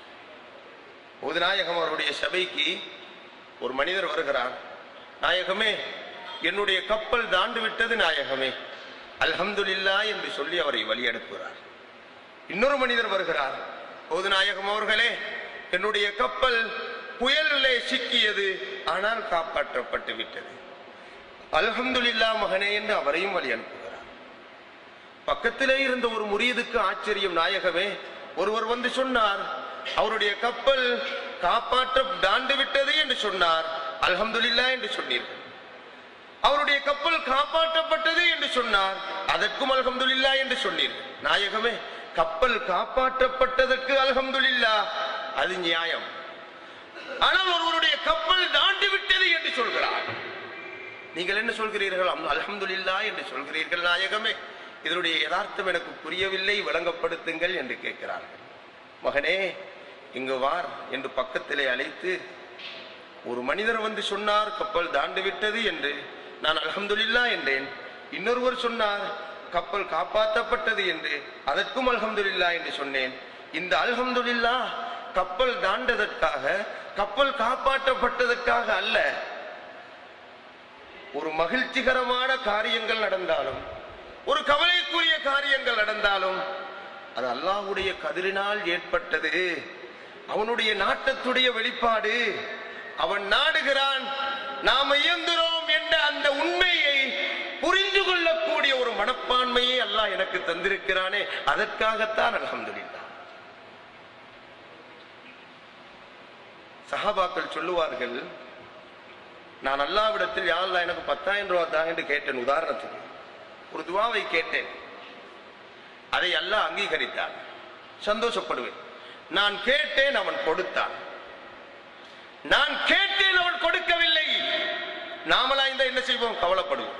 ஓதுநாயகம் அவருடைய சபைக்கு ஒரு மனிதர் வருகிறார். நாயகமே, என்னுடைய கப்பல் தாண்டு விட்டது நாயகமே, அல்ஹம்துலில்லாஹ் என்று சொல்லி அவரை வழி அனுப்புகிறார். இன்னொரு மனிதர் வருகிறார். ஓதுநாயகம் அவர்களே, என்னுடைய கப்பல் புயலிலே சிக்கியது, ஆனால் காப்பாற்றப்பட்டு விட்டது, அல்ஹம்துலில்லாஹ் மகனே என்று அவரையும் வழி அனுப்புகிறார். பக்கத்திலே இருந்த ஒரு முரீதுக்கு ஆச்சரியம். நாயகமே, ஒருவர் வந்து சொன்னார், அவருடைய கப்பல் காப்பாற்ற தாண்டு விட்டது என்று சொன்னார், அல்ஹம்துலில்லாஹ் என்று சொன்னீர்கள். அவருடைய கப்பல் காப்பாற்றப்பட்டது என்று சொன்னார், அதற்கும் அல்ஹம்துலில்லாஹ் என்று சொன்னீர்கள். நாயகமே, கப்பல் காப்பாற்றப்பட்டதற்கு அல்ஹம்துலில்லாஹ், அது நியாயம். ஆனால் ஒருவருடைய கப்பல் தாண்டி விட்டது என்று சொல்கிறார். நீங்கள் என்ன சொல்கிறீர்கள்? அல்ஹம்துலில்லாஹ் என்று சொல்கிறீர்கள். நாயகமே, இதனுடைய யதார்த்தம் எனக்கு புரியவில்லை, விளங்கப்படுத்துங்கள் என்று கேட்கிறார்கள். மகனே, இங்கு வார் என்று பக்கத்திலே அழைத்து, ஒரு மனிதர் வந்து சொன்னார் கப்பல் தாண்டு விட்டது என்று, நான் அல்ஹம்துலில்லாஹ் என்றேன். இன்னொருவர் சொன்னார் கப்பல் காப்பாற்றப்பட்டது என்று, அதற்கும் அல்ஹம்துலில்லாஹ் என்று சொன்னேன். இந்த அல்ஹம்துலில்லாஹ் கப்பல் தாண்டதற்காக, கப்பல் காப்பாற்றப்பட்டதற்காக அல்ல. ஒரு மகிழ்ச்சிகரமான காரியங்கள் நடந்தாலும், ஒரு கவலைக்குரிய காரியங்கள் நடந்தாலும், அது அல்லாஹ்வுடைய கதிரினால் ஏற்பட்டது, அவனுடைய நாட்டத்துடைய வெளிப்பாடு. அவன் நாடுகிறான், நாம் இயங்குகிறோம் என்ற அந்த உண்மையை புரிந்து கொள்ளக்கூடிய ஒரு மனப்பான்மையை அல்லாஹ் எனக்கு தந்திருக்கிறானே, அதற்காகத்தான் அல்ஹம்துலில்லாஹ். சஹாபாக்கள் சொல்லுவார்கள், நான் அல்லாஹ்விடத்தில் யா அல்லாஹ் எனக்கு 10,000 ரூபாய் தான் என்று கேட்டேன். உதாரணத்துக்கு ஒரு துஆவை கேட்டேன், அதை அல்லாஹ் அங்கீகரித்தான், சந்தோஷப்படுவேன். நான் கேட்டேன், அவன் கொடுத்தான். நான் கேட்டேன், அவன் கொடுக்கவில்லை, நாமளா இந்த என்ன செய்வோம்? கவலைப்படுவோம்.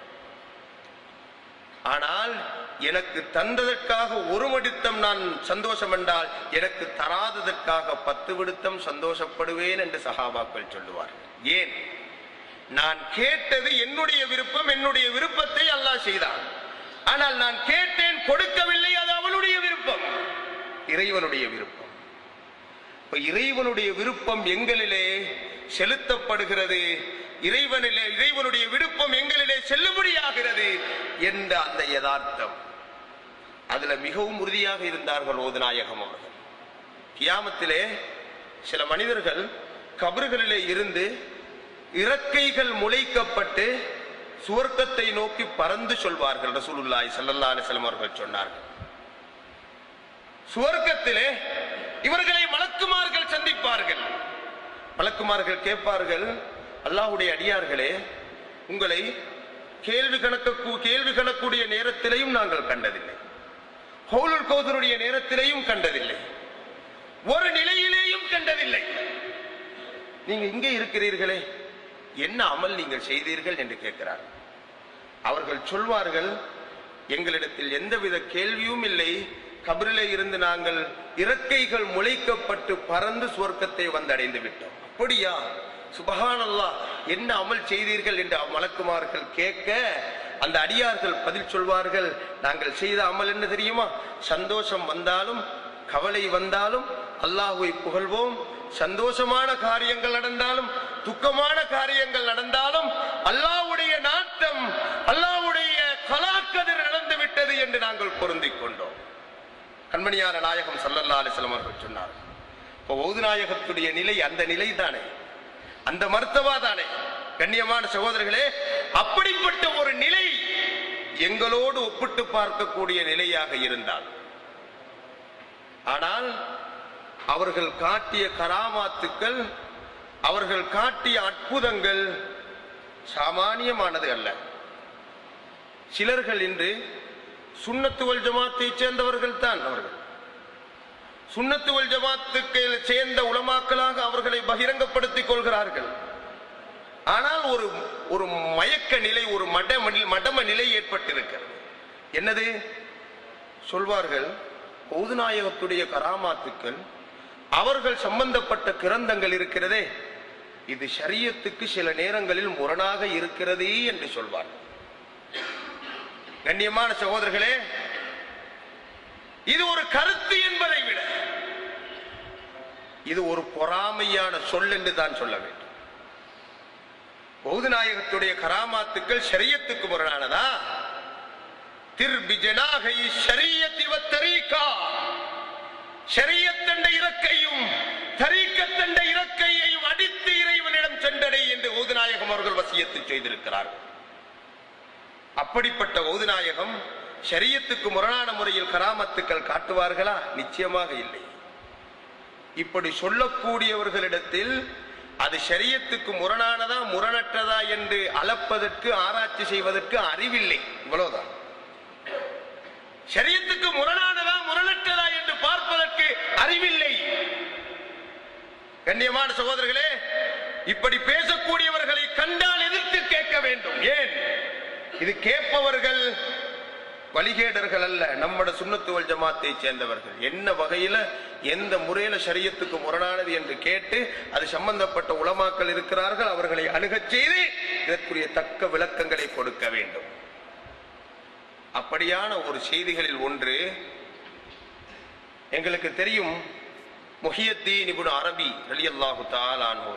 ஆனால் எனக்கு தந்ததற்காக ஒரு விடுத்தம் நான் சந்தோஷம் என்றால், எனக்கு தராததற்காக 10 விடுத்தம் சந்தோஷப்படுவேன் என்று சஹாபாக்கள் சொல்லுவார். ஏன்? நான் கேட்டது என்னுடைய விருப்பம், என்னுடைய விருப்பத்தை அல்லாஹ் செய்தான். ஆனால் நான் கேட்டேன், கொடுக்கவில்லை, அது அவனுடைய விருப்பம், இறைவனுடைய விருப்பம். இறைவனுடைய விருப்பம் எங்களிலே செலுத்தப்படுகிறது, இறைவனுடைய விருப்பம் எங்களிலே செல்லுபடியாகிறது என்ற அந்த யதார்த்தம், அதுல மிகவும் உறுதியாக இருந்தார்கள் ஓதுநாயகம் அவர்கள். கியாமத்திலே சில மனிதர்கள் கபறுகளிலே இருந்து இறக்கைகள் முளைக்கப்பட்டு சுவர்க்கத்தை நோக்கி பறந்து சொல்வார்கள். ரசூலுல்லாஹி ஸல்லல்லாஹு அலைஹி வஸல்லம் அவர்கள் சொன்னார்கள், சுவர்க்கத்திலே இவர்களை மலக்குமார்கள் சந்திப்பார்கள். மலக்குமார்கள் கேட்பார்கள், அல்லாஹ்வுடைய அடியார்களே, உங்களை கேள்வி கணக்கூடிய நேரத்திலேயும் நாங்கள் கண்டதில்லை, ஹவுலுல் கௌதருடைய நேரத்திலேயும் கண்டதில்லை, ஒரு நிலையிலேயும் கண்டதில்லை. நீங்க இங்கே இருக்கிறீர்களே, என்ன அமல் நீங்கள் செய்தீர்கள் என்று கேட்கிறார். அவர்கள் சொல்வார்கள், எங்களிடத்தில் எந்தவித கேள்வியும் இல்லை, கபரிலே இருந்து நாங்கள் இறக்கைகள் முளைக்கப்பட்டு பறந்து சுவர்க்கத்தை வந்தடைந்து விட்டோம். அப்படியா? சுபஹானல்லாஹ், என்ன அமல் செய்தீர்கள் என்று மலக்குமார்கள் கேட்க, அந்த அடியார்கள் பதில் சொல்வார்கள், நாங்கள் செய்த அமல் என்ன தெரியுமா? சந்தோஷம் வந்தாலும் கவலை வந்தாலும் அல்லாஹ்வை புகழ்வோம், சந்தோஷமான காரியங்கள் நடந்தாலும் துக்கமான காரியங்கள் நடந்தாலும் அல்லாஹ்வுடைய நாட்டம், அல்லாஹ்வுடைய கலாக்கதிர் நடந்து விட்டது என்று நாங்கள் பொருந்திக் கொண்டோம். கண்மணியான நாயகம் ஸல்லல்லாஹு அலைஹி வஸல்லம் அவர்கள் சொன்னார். இப்போ ஓதுநாயகத்துடைய நிலை அந்த நிலை தானே. அந்த மர்த்தபா தானே கண்ணியமான சகோதரர்களே. அப்படிப்பட்ட ஒரு நிலை எங்களோடு ஒப்பிட்டு பார்க்கக்கூடிய நிலையாக இருந்தால், ஆனால் அவர்கள் காட்டிய கராமாத்துக்கள், அவர்கள் காட்டிய அற்புதங்கள் சாமானியமானது அல்ல. சிலர்கள் இன்று சுன்னத்து வல் ஜமாத்தை சேர்ந்தவர்கள் தான், அவர்கள் சுன்னத்து வல் ஜமாத்துக்கு சேர்ந்த உலமாக்களாக அவர்களை பகிரங்கப்படுத்திக் கொள்கிறார்கள். ஆனால் ஒரு மயக்க நிலை, ஒரு மடம நிலை ஏற்பட்டிருக்கிறது. என்னது சொல்வார்கள்? பௌது நாயகத்துடைய கராமாத்துக்கள், அவர்கள் சம்பந்தப்பட்ட கிரந்தங்கள் இருக்கிறதே, இது ஷரியத்துக்கு சில நேரங்களில் முரணாக இருக்கிறது என்று சொல்வார்கள். கண்ணியமான சகோதரர்களே, இது ஒரு கருத்து என்பதை விட இது ஒரு பொறாமையான சொல் என்று தான் சொல்ல வேண்டும். பௌது நாயகத்துடைய கராமாத்துக்கள் ஷரியத்துக்கு முரணானதா? திர்பிஜனாகை ஷரியத்தி வ தரீகா, ஷரியத் என்ற இறக்கையும் தரீக்கத் என்ற இறக்கையையும் அடித்து இறைவனிடம் சென்றடை என்று பௌது நாயகம் அவர்கள் வசியத்து செய்திருக்கிறார்கள். அப்படிப்பட்ட பௌது நாயகம் ஷரியத்துக்கு முரணான முறையில் கராமத்துக்கள் காட்டுவார்களா? நிச்சயமாக இல்லை. இப்படி சொல்லக்கூடியவர்களிடத்தில் அது ஷரியத்துக்கு முரணானதா முரணற்றதா என்று அளப்பதற்கு, ஆராய்ச்சி செய்வதற்கு அறிவில்லை. இவ்வளவுதான். ஷரியத்துக்கு முரணானதா முரணற்றதா என்று பார்ப்பதற்கு அறிவில்லை. கண்ணியமான சகோதரர்களே, இப்படி பேசக்கூடியவர்களை கண்டால் எதிர்த்து கேட்க வேண்டும். ஏன்? இது கேட்பவர்கள் வழிகேடர்கள் அல்ல, நம்மட சுன்னத்து வல் ஜமாத்தை சேர்ந்தவர்கள். என்ன வகையில, எந்த முறையில ஷரியத்துக்கு முரணானது என்று கேட்டு அது சம்பந்தப்பட்ட உலமாக்கள் இருக்கிறார்கள், அவர்களை அணுகச் செய்து இதற்குரிய தக்க விளக்கங்களை கொடுக்க வேண்டும். அப்படியான ஒரு செய்திகளில் ஒன்று எங்களுக்கு தெரியும். முஹியத்தீன் இப்னு அரபி ரலியல்லாஹு தஆலா அன்ஹு.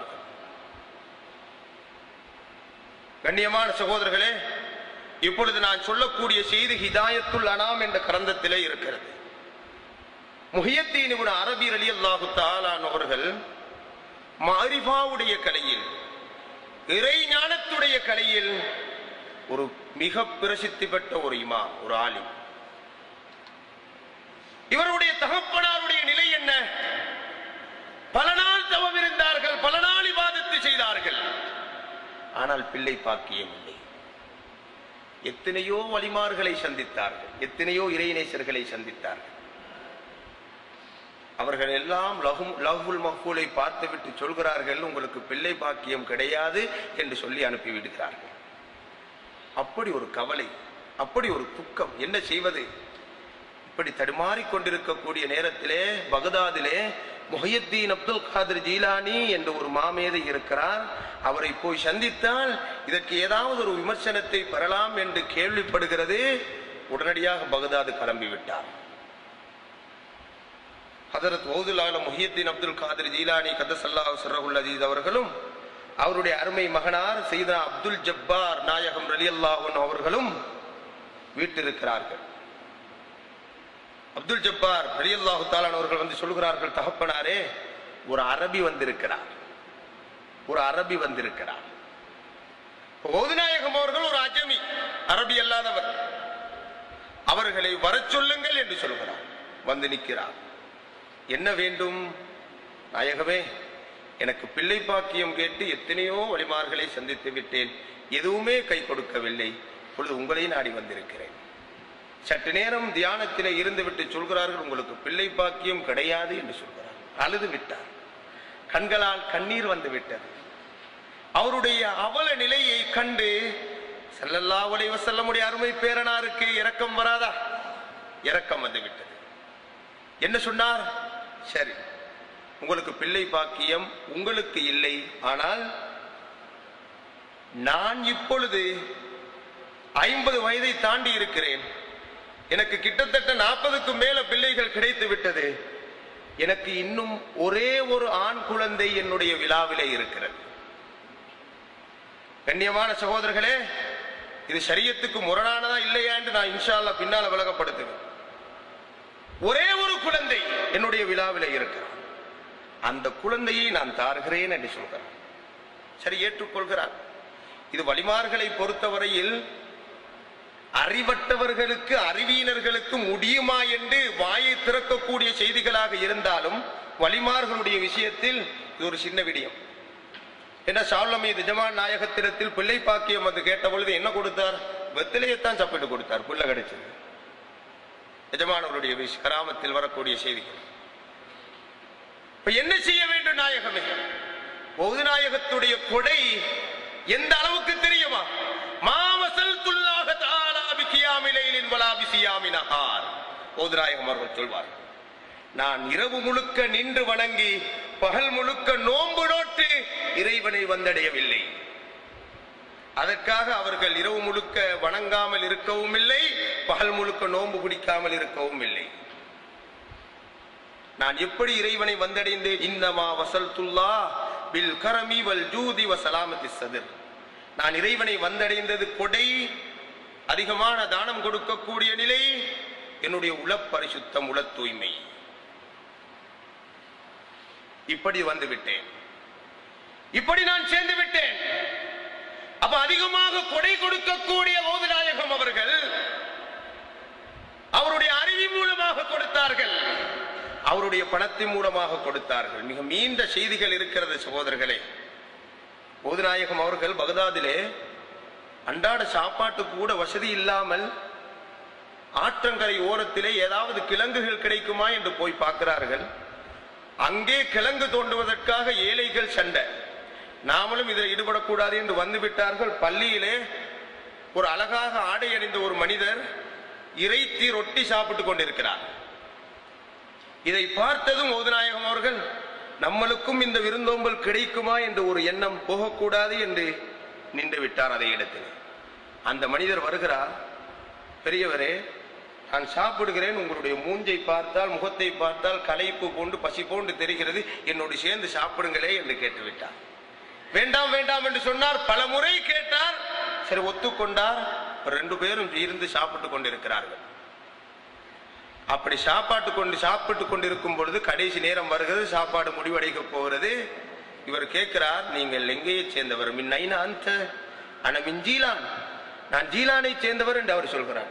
கண்ணியமான சகோதரர்களே, இப்பொழுது நான் சொல்லக்கூடிய செய்தி ஹிதாயத்துல் அனாம் என்ற கிரந்தத்திலே இருக்கிறது. முஹியத்தீன் இப்னு அரபி ரலியல்லாஹு தஆலா அவர்கள் மாரிஃபாவுடைய கலையில், இறை ஞானத்துடைய கலையில் ஒரு மிக பிரசித்தி பெற்ற ஒரு இமாம், ஒரு ஆலிம். இவருடைய தகப்பனாருடைய நிலை என்ன? பல நாள் தவம் இருந்தார்கள், பல நாள் இபாதத்து செய்தார்கள், ஆனால் பிள்ளை பாக்கியம் இல்லை. எத்தனையோ வலிமார்களை சந்தித்தார்கள், எத்தனையோ இறைநேசர்களை சந்தித்தார்கள். அவர்கள் எல்லாம் லஹ்வுல் மஹ்ஃபூலை பார்த்துவிட்டு சொல்கிறார்கள், உங்களுக்கு பிள்ளை பாக்கியம் கிடையாது என்று சொல்லி அனுப்பிவிடுகிறார்கள். அப்படி ஒரு கவலை, அப்படி ஒரு துக்கம். என்ன செய்வது? இப்படி தடுமாறிக் கொண்டிருக்கக்கூடிய நேரத்திலே பகதாதிலே முஹியத்தீன் அப்துல் காதிர் ஜீலானி என்ற ஒரு மாமேதை இருக்கிறார். அவரை போய் சந்தித்தால் இதற்கு ஏதாவது ஒரு விமர்சனத்தை பெறலாம் என்று கேள்விப்படுகிறது. உடனடியாக பகதாது கிளம்பிவிட்டார். ஹதரத் வௌதுல் ஆலம் முஹியத்தீன் அப்துல் காதிர் ஜீலானி கத்தஸல்லாஹு சிர்ரஹுல் அஸீஸ் அவர்களும் அவருடைய அருமை மகனார் சையதுனா அப்துல் ஜப்பார் நாயகம் ரலியல்லாஹு அன்ஹு அவர்களும் வீட்டிருக்கிறார்கள். அப்துல் ஜப்பார் ரலியல்லாஹு தஆலா அவர்கள் வந்து சொல்கிறார்கள், தகப்பனாரே, ஒரு அரபி வந்திருக்கிறார், ஒரு அரபி வந்திருக்கிறார். வௌதுநாயகம் அவர்கள் ஒரு அஜமி, அரபி அல்லாதவர். அவர்களை வரச் சொல்லுங்கள் என்று சொல்கிறார். வந்து நிற்கிறார். என்ன வேண்டும்? நாயகமே, எனக்கு பிள்ளை பாக்கியம் கேட்டு எத்தனையோ வழிமார்களை சந்தித்து விட்டேன், எதுவுமே கை கொடுக்கவில்லை. இப்பொழுது உங்களை நாடி வந்திருக்கிறேன். சற்று நேரம் தியானத்திலே இருந்துவிட்டு சொல்கிறார்கள், உங்களுக்கு பிள்ளை பாக்கியம் கிடையாது என்று சொல்கிறார். அழுது விட்டார். கண்களால் கண்ணீர் வந்து விட்டது. அவருடைய அவல நிலையை கண்டு ஸல்லல்லாஹு அலைஹி வஸல்லமுடைய அருமை பேரனாருக்கு இரக்கம் வராதா? இரக்கம் வந்து விட்டது. என்ன சொன்னார்? சரி, உங்களுக்கு பிள்ளை பாக்கியம் உங்களுக்கு இல்லை, ஆனால் நான் இப்பொழுது 50 வயதை தாண்டி இருக்கிறேன். எனக்கு கிட்டத்தட்ட 40க்கு மேல பிள்ளைகள் கிடைத்து விட்டது. எனக்கு இன்னும் ஒரே ஒரு ஆண் குழந்தை என்னுடைய விழாவிலே இருக்கிறது. கண்ணியமான சகோதரர்களே, இது ஷரியத்துக்கு முரணானதா இல்லையா என்று நான் இன்ஷா அல்லாஹ் பின்னால விளக்கப்படுத்துவேன். ஒரே ஒரு குழந்தை என்னுடைய விழாவிலே இருக்கிறார். அந்த குழந்தையை நான் தாருகிறேன் என்று சொல்கிறார். சரி, ஏற்றுக்கொள்கிறார். இது வலிமார்களை பொறுத்தவரையில் அறிவற்றவர்களுக்கு அறிவியினர்களுக்கு முடியுமா என்று வாயை திறக்கக்கூடிய செய்திகளாக இருந்தாலும் வலிமார்களுடைய விஷயத்தில் இது ஒரு சின்ன விடயம். என்ன ஷாலமி எஜமான் நாயகத்திடத்தில் பிள்ளை பாக்கியம் வந்து கேட்ட பொழுது என்ன கொடுத்தார்? வெத்திலையத்தான் சாப்பிட்டு கொடுத்தார். பிள்ளை கிடைச்சது. எஜமானவருடைய கராமத்தில் வரக்கூடிய செய்திகள். இப்ப என்ன செய்ய வேண்டும் நாயகமே? பொது நாயகத்துடைய கொடை எந்த அளவுக்கு தெரியுமா? மாவசல் துல்லாக தாலா பிகியாமிலைலின் வலா பிசியாமினஹார். பொது நாயகம் அவர்கள் சொல்வார், நான் இரவு முழுக்க நின்று வணங்கி பகல் முழுக்க நோன்பு நோட்டு இறைவனை வந்தடையவில்லை. அதற்காக அவர்கள் இரவு முழுக்க வணங்காமல் இருக்கவும் இல்லை, பகல் முழுக்க நோன்பு பிடிக்காமல் இருக்கவும் இல்லை. நான் எப்படி இறைவனை வந்தடைந்தேன்? இன்னமா வசல்துல்லா பில் கரமி வல் ஜூதி வ ஸலாமத்தி ஸத்ர். நான் இறைவனை வந்தடைந்தது கொடை, அதிகமான தானம் கொடுக்கக்கூடிய நிலை, என்னுடைய உளப்பரிசுத்தம், உள தூய்மை. இப்படி வந்து விட்டேன், இப்படி நான் சேர்ந்து விட்டேன். அப்ப அதிகமாக கொடை கொடுக்கக்கூடிய ஓது நாயகம் அவர்கள் அவருடைய அறிவின் மூலமாக கொடுத்தார்கள், அவருடைய பணத்தின் மூலமாக கொடுத்தார்கள். மிக நீண்ட செய்திகள் இருக்கிறது சகோதரர்களே. ஓது நாயகம் அவர்கள் பகதாதிலே அன்றாட சாப்பாட்டுக்கு கூட வசதி இல்லாமல் ஆற்றங்கரை ஓரத்திலே ஏதாவது கிழங்குகள் கிடைக்குமா என்று போய் பார்க்கிறார்கள். அங்கே கிழங்கு தோண்டுவதற்காக ஏழைகள் சண்டை. நாமளும் இதில் ஈடுபடக்கூடாது என்று வந்து விட்டார்கள். பள்ளியிலே ஒரு அழகாக ஆடை அணிந்த ஒரு மனிதர் இறைச்சி ரொட்டி சாப்பிட்டுக் கொண்டிருக்கிறார். இதை பார்த்ததும் ஓதுநாயகம் அவர்கள் நம்மளுக்கும் இந்த விருந்தோம்பல் கிடைக்குமா என்ற ஒரு எண்ணம் போகக்கூடாது என்று நின்று விட்டார். அதை இடத்தில் அந்த மனிதர் வருகிறார். பெரியவரே, நான் சாப்பிடுகிறேன், உங்களுடைய மூஞ்சை பார்த்தால், முகத்தை பார்த்தால் களைப்பு போன்று பசி போன்று தெரிகிறது, என்னோடு சேர்ந்து சாப்பிடுங்களே என்று கேட்டுவிட்டார். வேண்டாம் வேண்டாம் என்று சொன்னார். பல முறை கேட்டார். சரி, ஒத்துக்கொண்டார். 2 பேரும் இருந்து சாப்பிட்டு கொண்டிருக்கிறார்கள். அப்படி சாப்பிட்டு கொண்டிருக்கும் பொழுது கடைசி நேரம் வருகிறது, சாப்பாடு முடிவடைக்க போகிறது. இவர் கேட்கிறார், நீங்கள் எங்கேயே சேர்ந்தவர்? மின்னைனா அந்த அனமின் ஜீலான், நான் ஜீலானை சேர்ந்தவர் என்று அவர் சொல்கிறார்.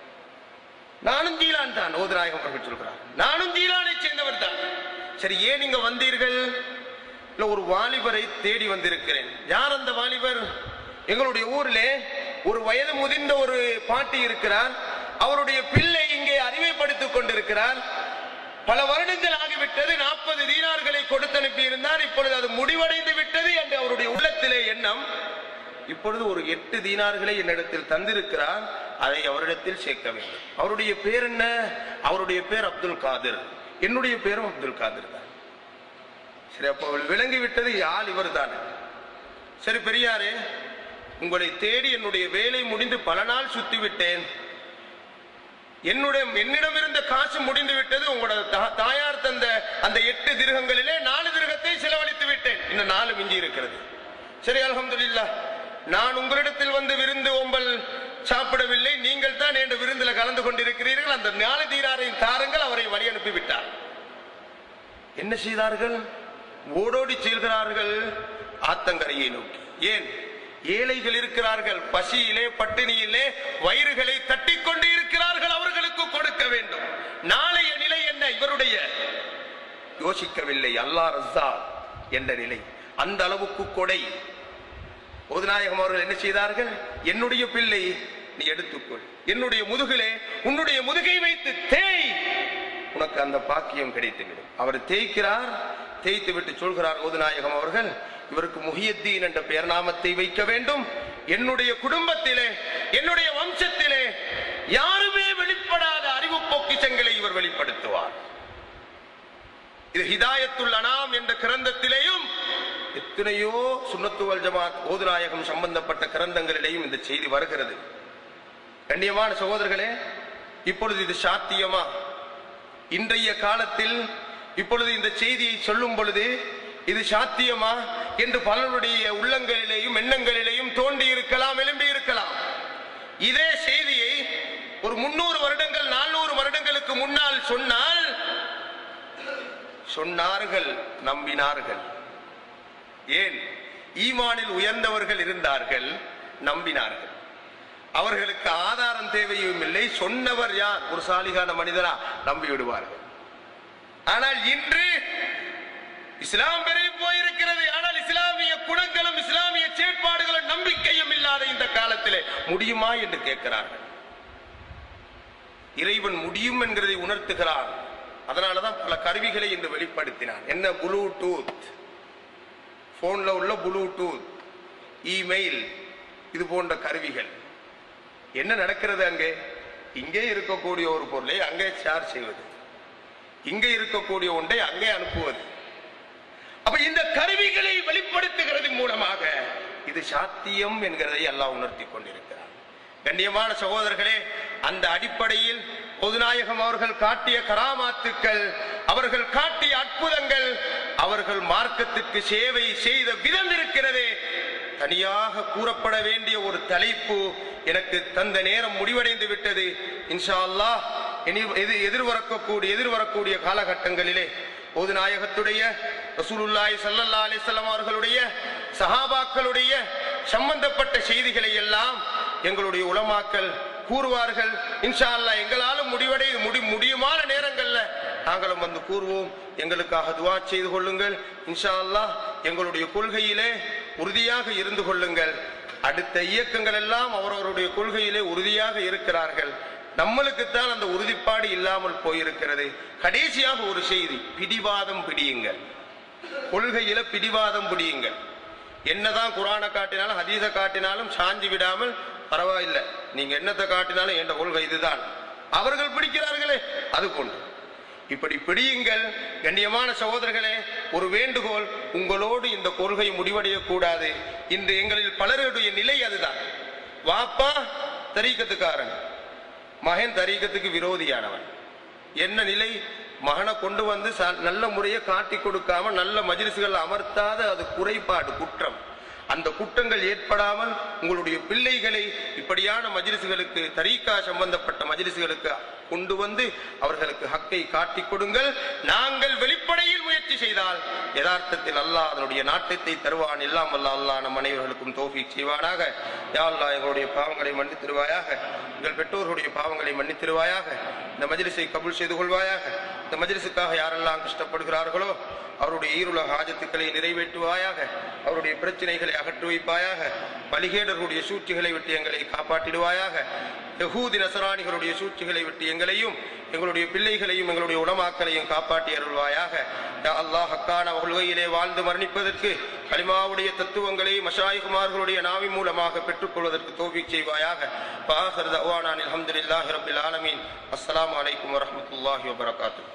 நானும் ஜீலான் தான். ஓதுநாயகம் அவர்கள் சொல்கிறார், நானும் ஜீலானை சேர்ந்தவர் தான். சரி, ஏன் நீங்க வந்தீர்கள்? ஒரு வாலிபரை தேடி வந்திருக்கிறேன். யார் அந்த வாலிபர்? எங்களுடைய ஊரிலே ஒரு வயது முதிர்ந்த ஒரு பாட்டி இருக்கிறார். அவருடைய பிள்ளை இங்கே அறிவைப்படுத்திக் கொண்டிருக்கிறார். பல வருடங்கள் ஆகிவிட்டது. 40 தீனார்களை கொடுத்து அனுப்பி இருந்தார். இப்பொழுது அது முடிவடைந்து விட்டது என்று அவருடைய உள்ளத்திலே எண்ணம். இப்பொழுது ஒரு 8 தீனார்களை என்னிடத்தில் தந்திருக்கிறார். அதை அவரிடத்தில் சேர்க்க வேண்டும். அவருடைய பேர் என்ன? அவருடைய பேர் அப்துல் காதிர். என்னுடைய பேரும் அப்துல் காதிர் தான். சரி, அப்போ விளங்கிவிட்டது யார் இவர் தான். சரி பெரியாரே, உங்களை தேடி என்னுடைய வேலை முடிந்து பல நாள் சுத்தி விட்டேன். என்னிடம் இருந்த காசு முடிந்து விட்டது. உங்களோட தாயார் தந்த அந்த 8 திர்ஹங்களிலே 4 திர்ஹத்தை செலவழித்து விட்டேன். இன்னும் 4 மிஞ்சி இருக்கிறது. சரி, அல்ஹம்துலில்லாஹ். நான் உங்களிடத்தில் வந்து விருந்து ஓம்பல் சாப்பிடவில்லை, நீங்கள் தான் என்ற விருந்தில் கலந்து கொண்டிருக்கிறீர்கள். அந்த 4 தீனாரையும் தாருங்கள். அவரை வழி அனுப்பி விட்டார். என்ன செய்தார்கள்? ஓடோடி செல்கிறார்கள் ஆத்தங்கரையை நோக்கி. ஏன்? ஏழைகள் இருக்கிறார்கள், பசியிலே பட்டினியிலே வயிறுகளை தட்டி கொண்டு இருக்கிறார்கள். அவர்களுக்கு கொடுக்க வேண்டும். நாளைய நிலை என்ன இவருடைய? யோசிக்கவில்லை. அல்லாஹ் ரஸாக் என்ற நிலை. அந்த அளவுக்கு கொடை. ஓதுநாயகம் அவர்கள் என்ன செய்தார்கள்? என்னுடைய பிள்ளை நீ எடுத்துக்கொள், என்னுடைய முதுகிலே உன்னுடைய முதுகை வைத்து தேய், உனக்கு அந்த பாக்கியம் கிடைத்துவிடும். அவர் தேய்க்கிறார். தேய்த்து விட்டு சொல்கிறார் ஓதுநாயகம் அவர்கள், இவருக்கு முஹியத்தீன் என்ற பெயர் நாமத்தை வைக்க வேண்டும். என்னுடைய குடும்பத்திலே, என்னுடைய வம்சத்திலே யாருமே வெளிப்படாத அறிவு பொக்கிஷங்களை இவர் வெளிப்படுத்துவார். இது ஹிதாயத்துல் அனாம் என்ற கிரந்தத்திலேயும் எத்தனையோ சுன்னத்து வல் ஜமாத் ஓதுநாயகம் சம்பந்தப்பட்ட கிரந்தங்களிலேயும் இந்த செய்தி வருகிறது. கண்ணியமான சகோதரர்களே, இப்பொழுது இது சாத்தியமா? இன்றைய காலத்தில் இப்பொழுது இந்த செய்தியை சொல்லும் பொழுது இது சாத்தியமா என்று பலருடைய உள்ளங்களிலேயும் எண்ணங்களிலேயும் தோண்டி இருக்கலாம், எழும்பி இருக்கலாம். இதே செய்தியை ஒரு 300 வருடங்கள் 400 வருடங்களுக்கு முன்னால் சொன்னார்கள், நம்பினார்கள். ஏன்? ஈமானில் உயர்ந்தவர்கள் இருந்தார்கள், நம்பினார்கள். அவர்களுக்கு ஆதாரம் தேவையும் இல்லை, சொன்னவர் யார், ஒரு சாலிகான மனிதரா, நம்பி விடுவார்கள். ஆனால் இன்று இஸ்லாம் பெருகி போயிருக்கிறது. ஆனால் இஸ்லாமிய குணங்களும் இஸ்லாமிய செயற்பாடுகளும் நம்பிக்கையும் இல்லாத இந்த காலத்திலே முடியுமா என்று கேட்கிறார்கள். இறைவன் முடியும் என்கிறதை உணர்த்துகிறான். அதனாலதான் பல கருவிகளை இன்று வெளிப்படுத்தினான். என்ன? ப்ளூடூத், போன்ல உள்ள ப்ளூடூத், இமெயில், இது போன்ற கருவிகள். என்ன நடக்கிறது அங்கே? இங்கே இருக்கக்கூடிய ஒரு பொருளை அங்கே ஷேர் செய்வது, இங்கே இருக்கக்கூடிய ஒன்றை அங்கே அனுப்புவது. அப்ப இந்த கருவிகளை வெளிப்படுத்துகிறது மூலமாக இது சாத்தியம் என்கிறதை அல்லாஹ் உணர்த்தி கொண்டிருக்கிறார். கண்ணியமான சகோதரர்களே, அந்த அடிப்படையில் பொதுநாயகம் அவர்கள் காட்டிய கராமாத்துக்கள், அவர்கள் காட்டிய அற்புதங்கள், அவர்கள் மார்க்கத்துக்கு சேவை செய்த விதம் இருக்கிறதே, தனியாக கூறப்பட வேண்டிய ஒரு தலைப்பு எனக்கு தந்த நேரம் முடிவடைந்து விட்டது. இன்ஷா அல்லாஹ் எதிர்வரக்கூடிய காலகட்டங்களிலே பொதுநாயகத்துடைய ரசூலுல்லாஹி ஸல்லல்லாஹு அலைஹி வஸல்லம் அவர்களுடைய சஹாபாக்களுடைய சம்பந்தப்பட்ட செய்திகளை எல்லாம் எங்களுடைய உலமாக்கள் கூறுவார்கள். இன்ஷா அல்லாஹ் எங்களாலும் முடியுமான நேரங்கள்ல நாங்களும் வந்து கூறுவோம். எங்களுக்காக துஆ செய்து கொள்ளுங்கள். இன்ஷா அல்லாஹ் எங்களுடைய கொள்கையிலே உறுதியாக இருந்து கொள்ளுங்கள். அடுத்த இயக்கங்கள் எல்லாம் அவரவருடைய கொள்கையிலே உறுதியாக இருக்கிறார்கள். நம்மளுக்குத்தான் அந்த உறுதிப்பாடு இல்லாமல் போயிருக்கிறது. கடைசியாக ஒரு செய்தி, பிடிவாதம் பிடியுங்கள். கொள்கையில பிடிவாதம் பிடியுங்கள். என்னதான் குரானை காட்டினாலும் ஹதீஸை காட்டினாலும் சாஞ்சி விடாமல், பரவாயில்லை நீங்க என்னத்தை காட்டினாலும் என்ற கொள்கை இதுதான். அவர்கள் பிடிக்கிறார்களே, அது கொண்டு இப்படி பிடியுங்கள். கண்ணியமான சகோதரர்களே, ஒரு வேண்டுகோள், உங்களோடு இந்த கொள்கை முடிவடையக்கூடாது. இன்று எங்களில் பலருடைய நிலை அதுதான். வாப்பா தரீக்கத்துக்காரன், மகன் தரீக்கத்துக்கு விரோதியானவன். என்ன நிலை? மகனை கொண்டு வந்து நல்ல முறையை காட்டி கொடுக்காம நல்ல மஜ்லிஸ்கள் அமர்த்தாத, அது குறைபாடு, குற்றம். அந்த குற்றங்கள் ஏற்படாமல் உங்களுடைய பிள்ளைகளை இப்படியான மஜ்லிஸ்களுக்கு, தரீக்கா சம்பந்தப்பட்ட மஜ்லிஸ்களுக்கு கொண்டு வந்து அவர்களுக்கு ஹக்கை காட்டி கொடுங்கள். நாங்கள் வெளிப்படையில் முயற்சி செய்தால் யதார்த்தத்தில் அல்லாஹ் அதனுடைய நாட்டத்தை தருவான். எல்லாம் அல்லாஹ் நம் அனைவர்களுக்கும் தௌஃபீக் செய்வானாக. யா அல்லாஹ் எங்களுடைய பாவங்களை மன்னித்திருவாயாக, எங்கள் பெற்றோர்களுடைய பாவங்களை மன்னித்திருவாயாக, இந்த மஜ்லிஸை கபூல் செய்து கொள்வாயாக. இந்த மஜ்லிஸுக்காக யாரெல்லாம் கஷ்டப்படுகிறார்களோ அவருடைய ஈருலக ஹாஜத்துக்களை நிறைவேற்றுவாயாக, அவருடைய பிரச்சனைகளை அகற்றி வைப்பாயாக, பலிகேடர்களுடைய சூழ்ச்சிகளை விட்டு எங்களை காப்பாற்றிடுவாயாக, யஹூதி நசராணிகளுடைய சூழ்ச்சிகளை விட்டு எங்களையும் எங்களுடைய பிள்ளைகளையும் எங்களுடைய உலமாக்களையும் காப்பாற்றி அருள்வாயாக. யா அல்லாஹ், ஹக்கான கொள்கையிலே வாழ்ந்து மரணிப்பதற்கு கலிமாவுடைய தத்துவங்களை மஷாயிகுமார்களுடைய நாவி மூலமாக பெற்றுக்கொள்வதற்கு தௌஃபீக் செய்வாயாக. வாஹிர் தஅவானா அல்ஹம்துலில்லாஹி ரப்பில் ஆலமீன். அஸ்ஸலாமு அலைக்கும் வரஹ்மத்துல்லாஹி வபரகாத்துஹு.